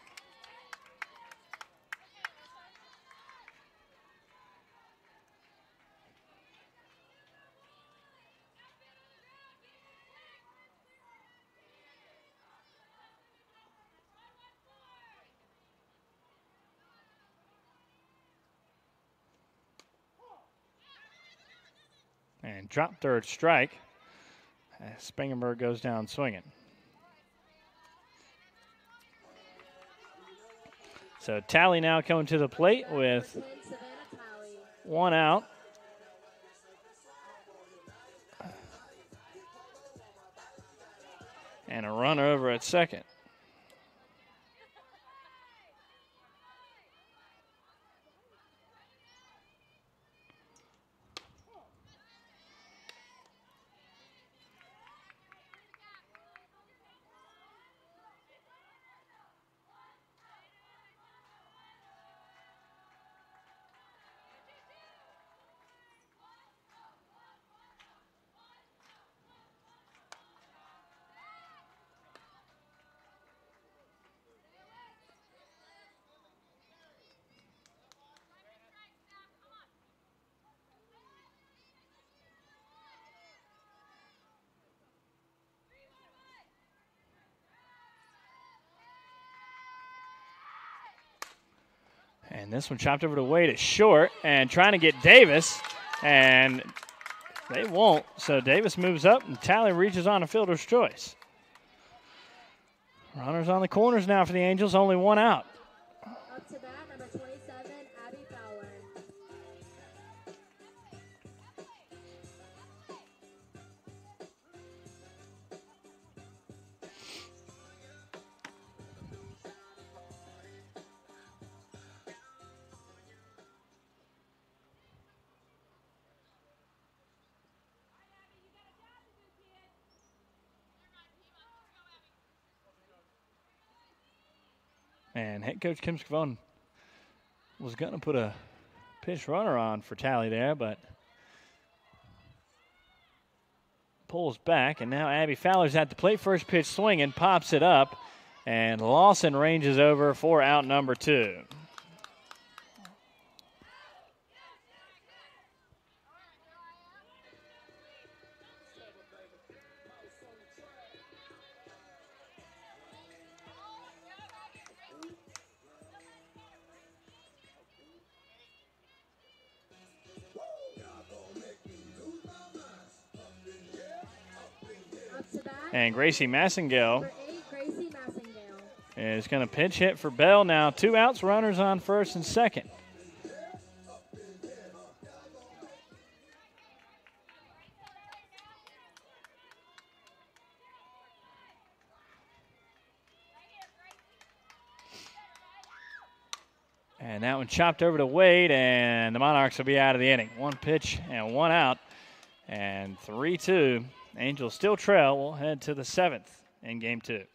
And drop third strike. As Spangenberg goes down swinging. So Talley now coming to the plate with one out. And a runner over at second. And this one chopped over to Wade at short and trying to get Davis, and they won't. So Davis moves up, and Talley reaches on a fielder's choice. Runners on the corners now for the Angels, only one out. Up to bat, number twenty-seven, Abby Fowler. And head coach Kim Scavone was going to put a pitch runner on for Tally there, but pulls back. And now Abby Fowler's at the plate. First pitch swinging, pops it up. And Lawson ranges over for out number two. And Gracie Massengale is going to pinch hit for Bell now. Two outs, runners on first and second. And that one chopped over to Wade, and the Monarchs will be out of the inning. One pitch and one out, and three two. Angels still trail. We'll head to the seventh in game two.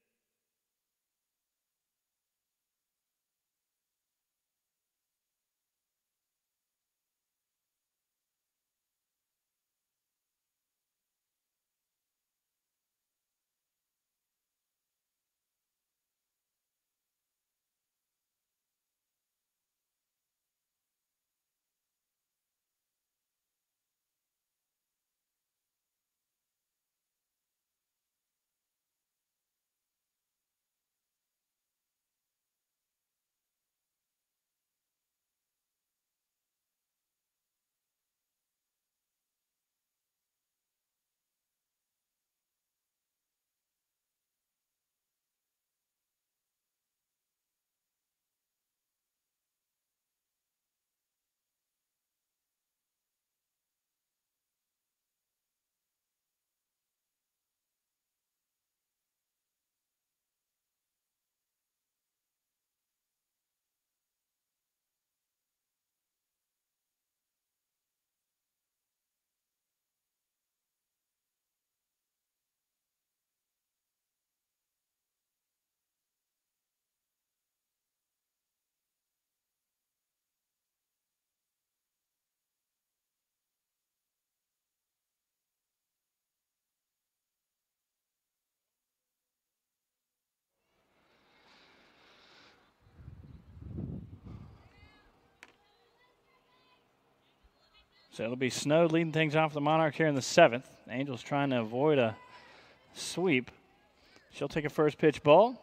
So it'll be Snow leading things off for the Monarchs here in the seventh. Angels trying to avoid a sweep. She'll take a first pitch ball.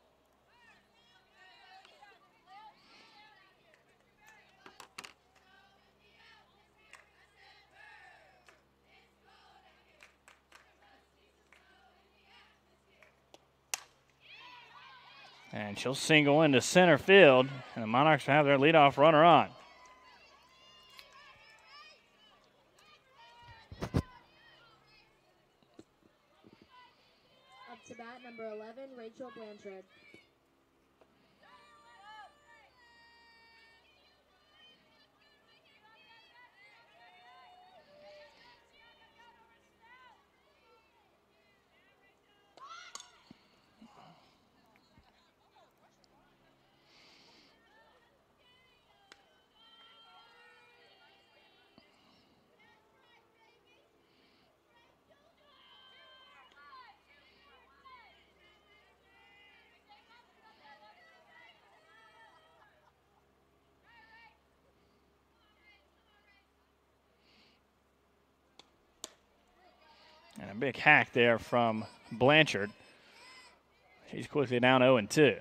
And she'll single into center field, and the Monarchs will have their leadoff runner on. To bat, number eleven, Rachel Blanchard. And a big hack there from Blanchard. She's quickly down oh and two.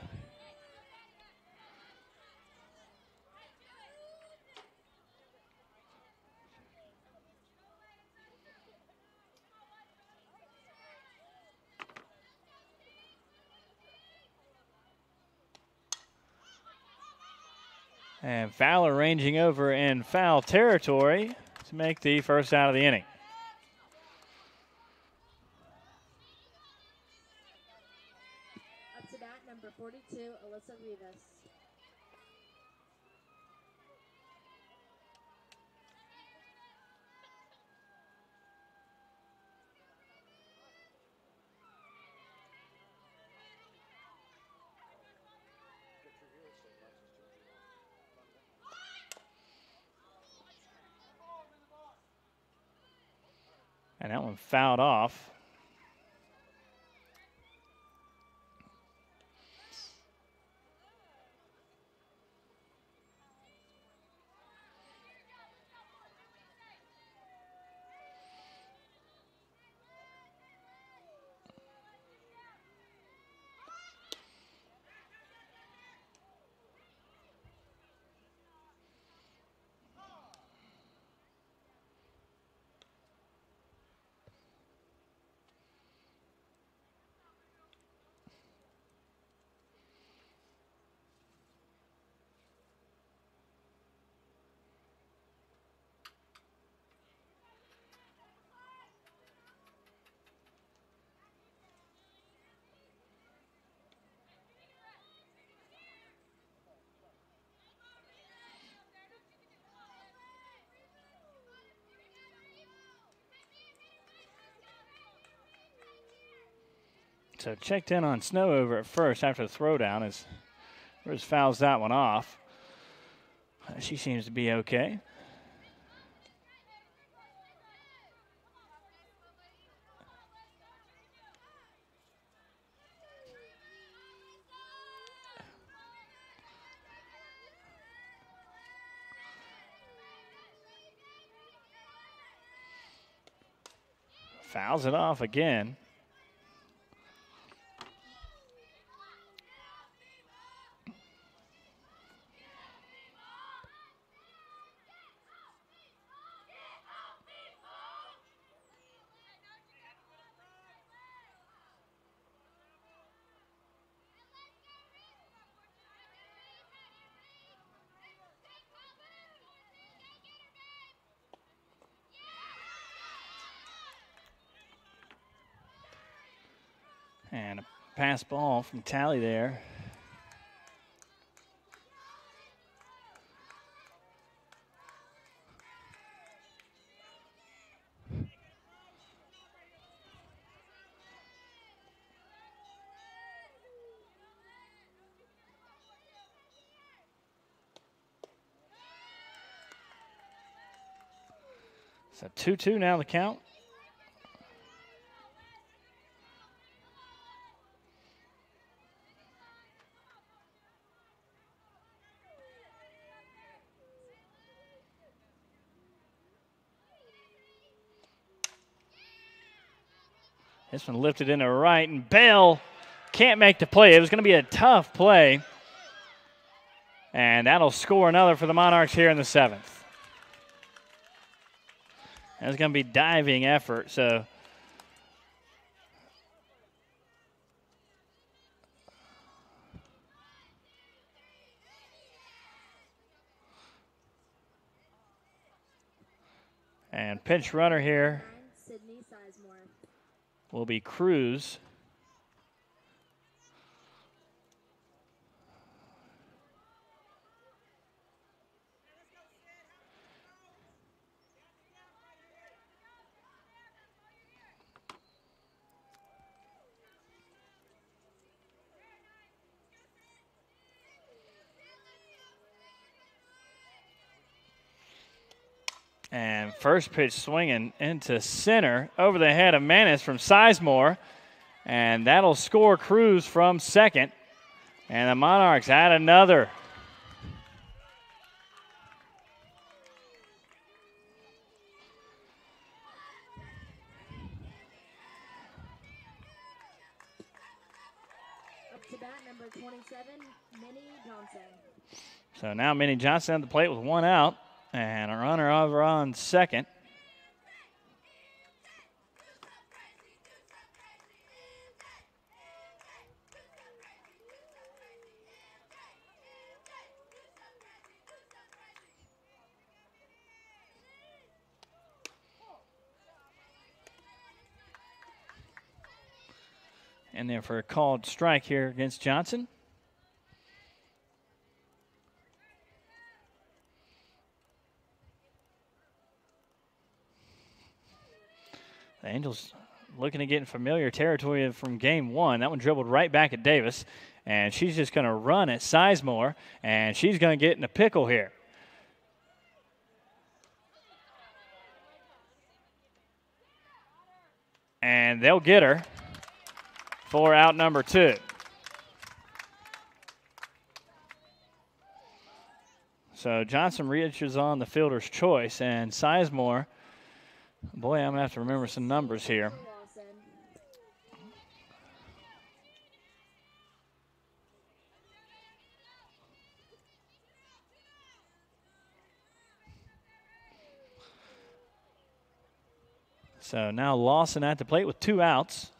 And Fowler ranging over in foul territory to make the first out of the inning. Up to bat, number forty-two, Alyssa Rivas. And that one fouled off. So checked in on Snow over at first after the throwdown as Rose fouls that one off. Uh, she seems to be okay. Fouls it off again. And a pass ball from Tally there. So two two now the count. This one lifted into right, and Bell can't make the play. It was going to be a tough play. And that'll score another for the Monarchs here in the seventh. That's going to be diving effort, so. And pinch runner here will be Cruz. And first pitch swinging into center over the head of Manis from Sizemore. And that'll score Cruz from second. And the Monarchs add another. Up to bat, number twenty-seven, Minnie Johnson. So now Minnie Johnson at the plate with one out. And a runner over on second. And there for a called strike here against Johnson. The Angels looking to get in familiar territory from game one. That one dribbled right back at Davis. And she's just going to run at Sizemore. And she's going to get in a pickle here. And they'll get her for out number two. So Johnson reaches on the fielder's choice, and Sizemore, boy, I'm going to have to remember some numbers here. So now Lawson at the plate with two outs.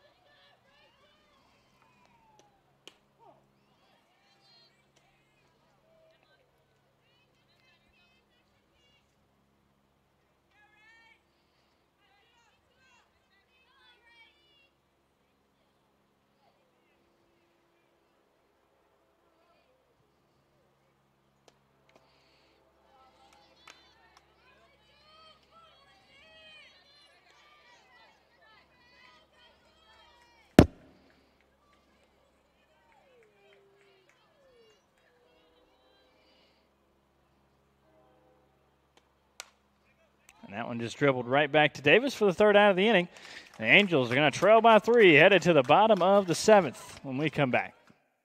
And that one just dribbled right back to Davis for the third out of the inning. The Angels are going to trail by three, headed to the bottom of the seventh when we come back.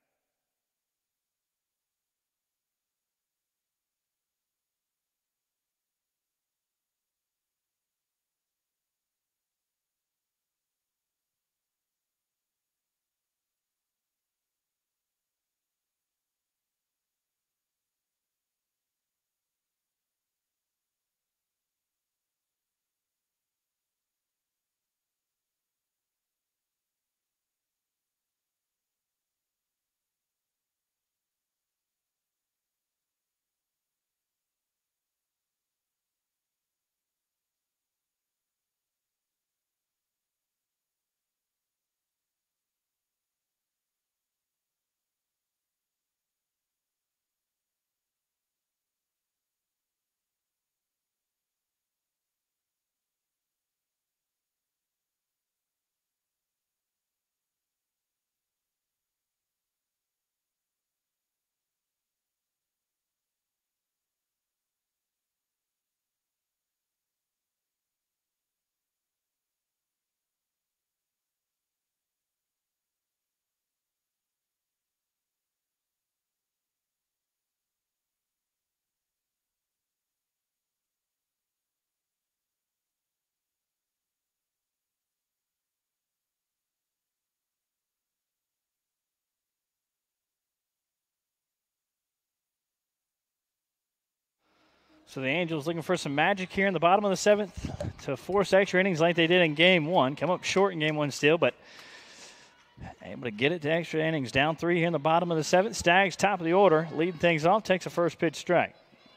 So the Angels looking for some magic here in the bottom of the seventh to force extra innings like they did in game one. Come up short in game one still, but able to get it to extra innings. Down three here in the bottom of the seventh. Staggs top of the order, leading things off, takes a first pitch strike.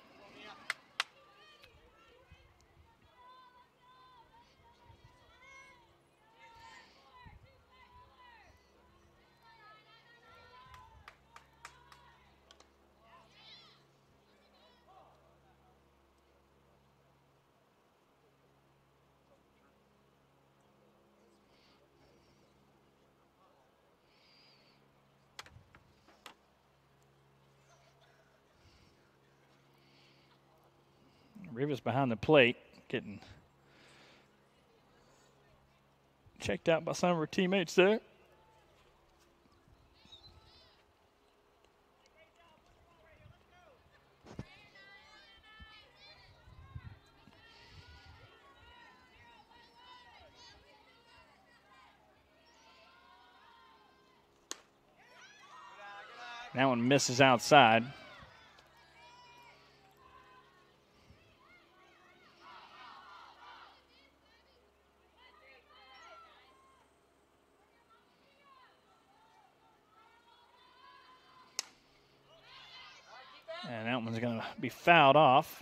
Rivas behind the plate, getting checked out by some of her teammates there. That one misses outside. And that one's going to be fouled off.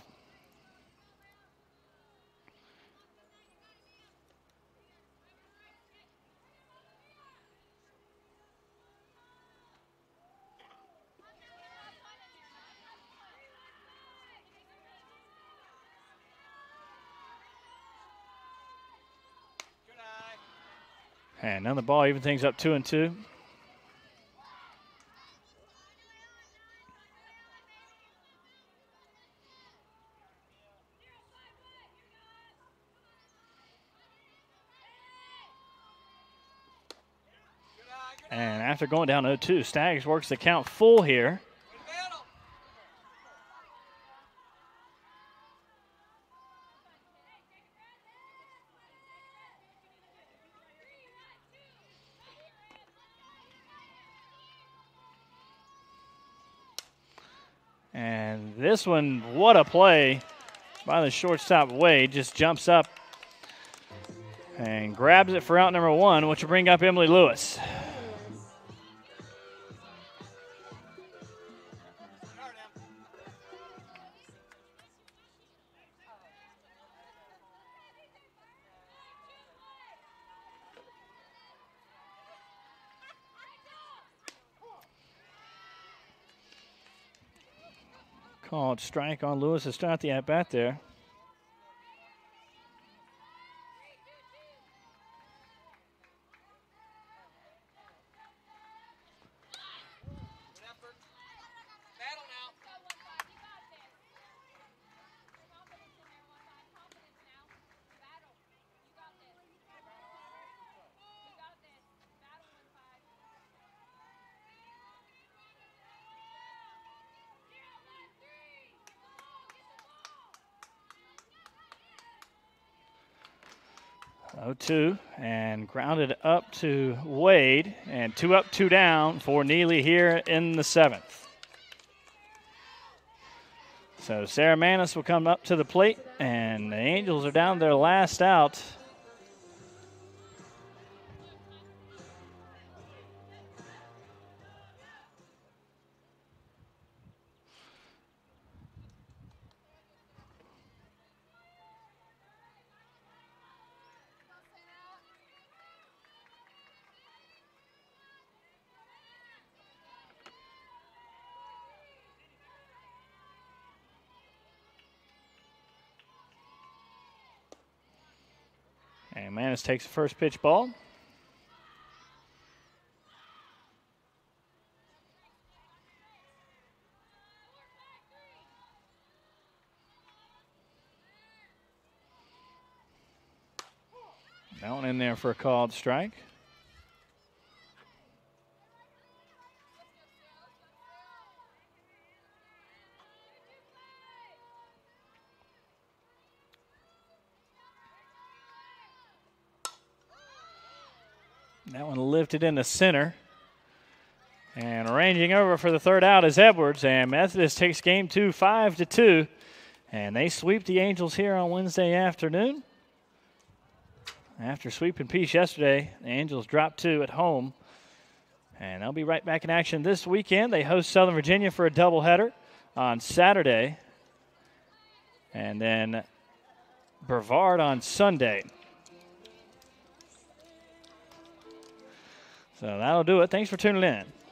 And now the ball even things up two and two. And after going down oh two, Stags works the count full here. And this one, what a play by the shortstop Wade. Just jumps up and grabs it for out number one, which will bring up Emily Lewis. Called strike on Lewis to start the at-bat there. oh two and grounded up to Wade, and two up, two down for Neely here in the seventh. So Sarah Manis will come up to the plate, and the Angels are down their last out. And Manis takes the first pitch ball. That one in there for a called strike. That one lifted in the center. And arranging over for the third out is Edwards, and Methodist takes game two, five to two. And they sweep the Angels here on Wednesday afternoon. After sweeping Peace yesterday, the Angels dropped two at home. And they'll be right back in action this weekend. They host Southern Virginia for a doubleheader on Saturday. And then Brevard on Sunday. So that'll do it. Thanks for tuning in.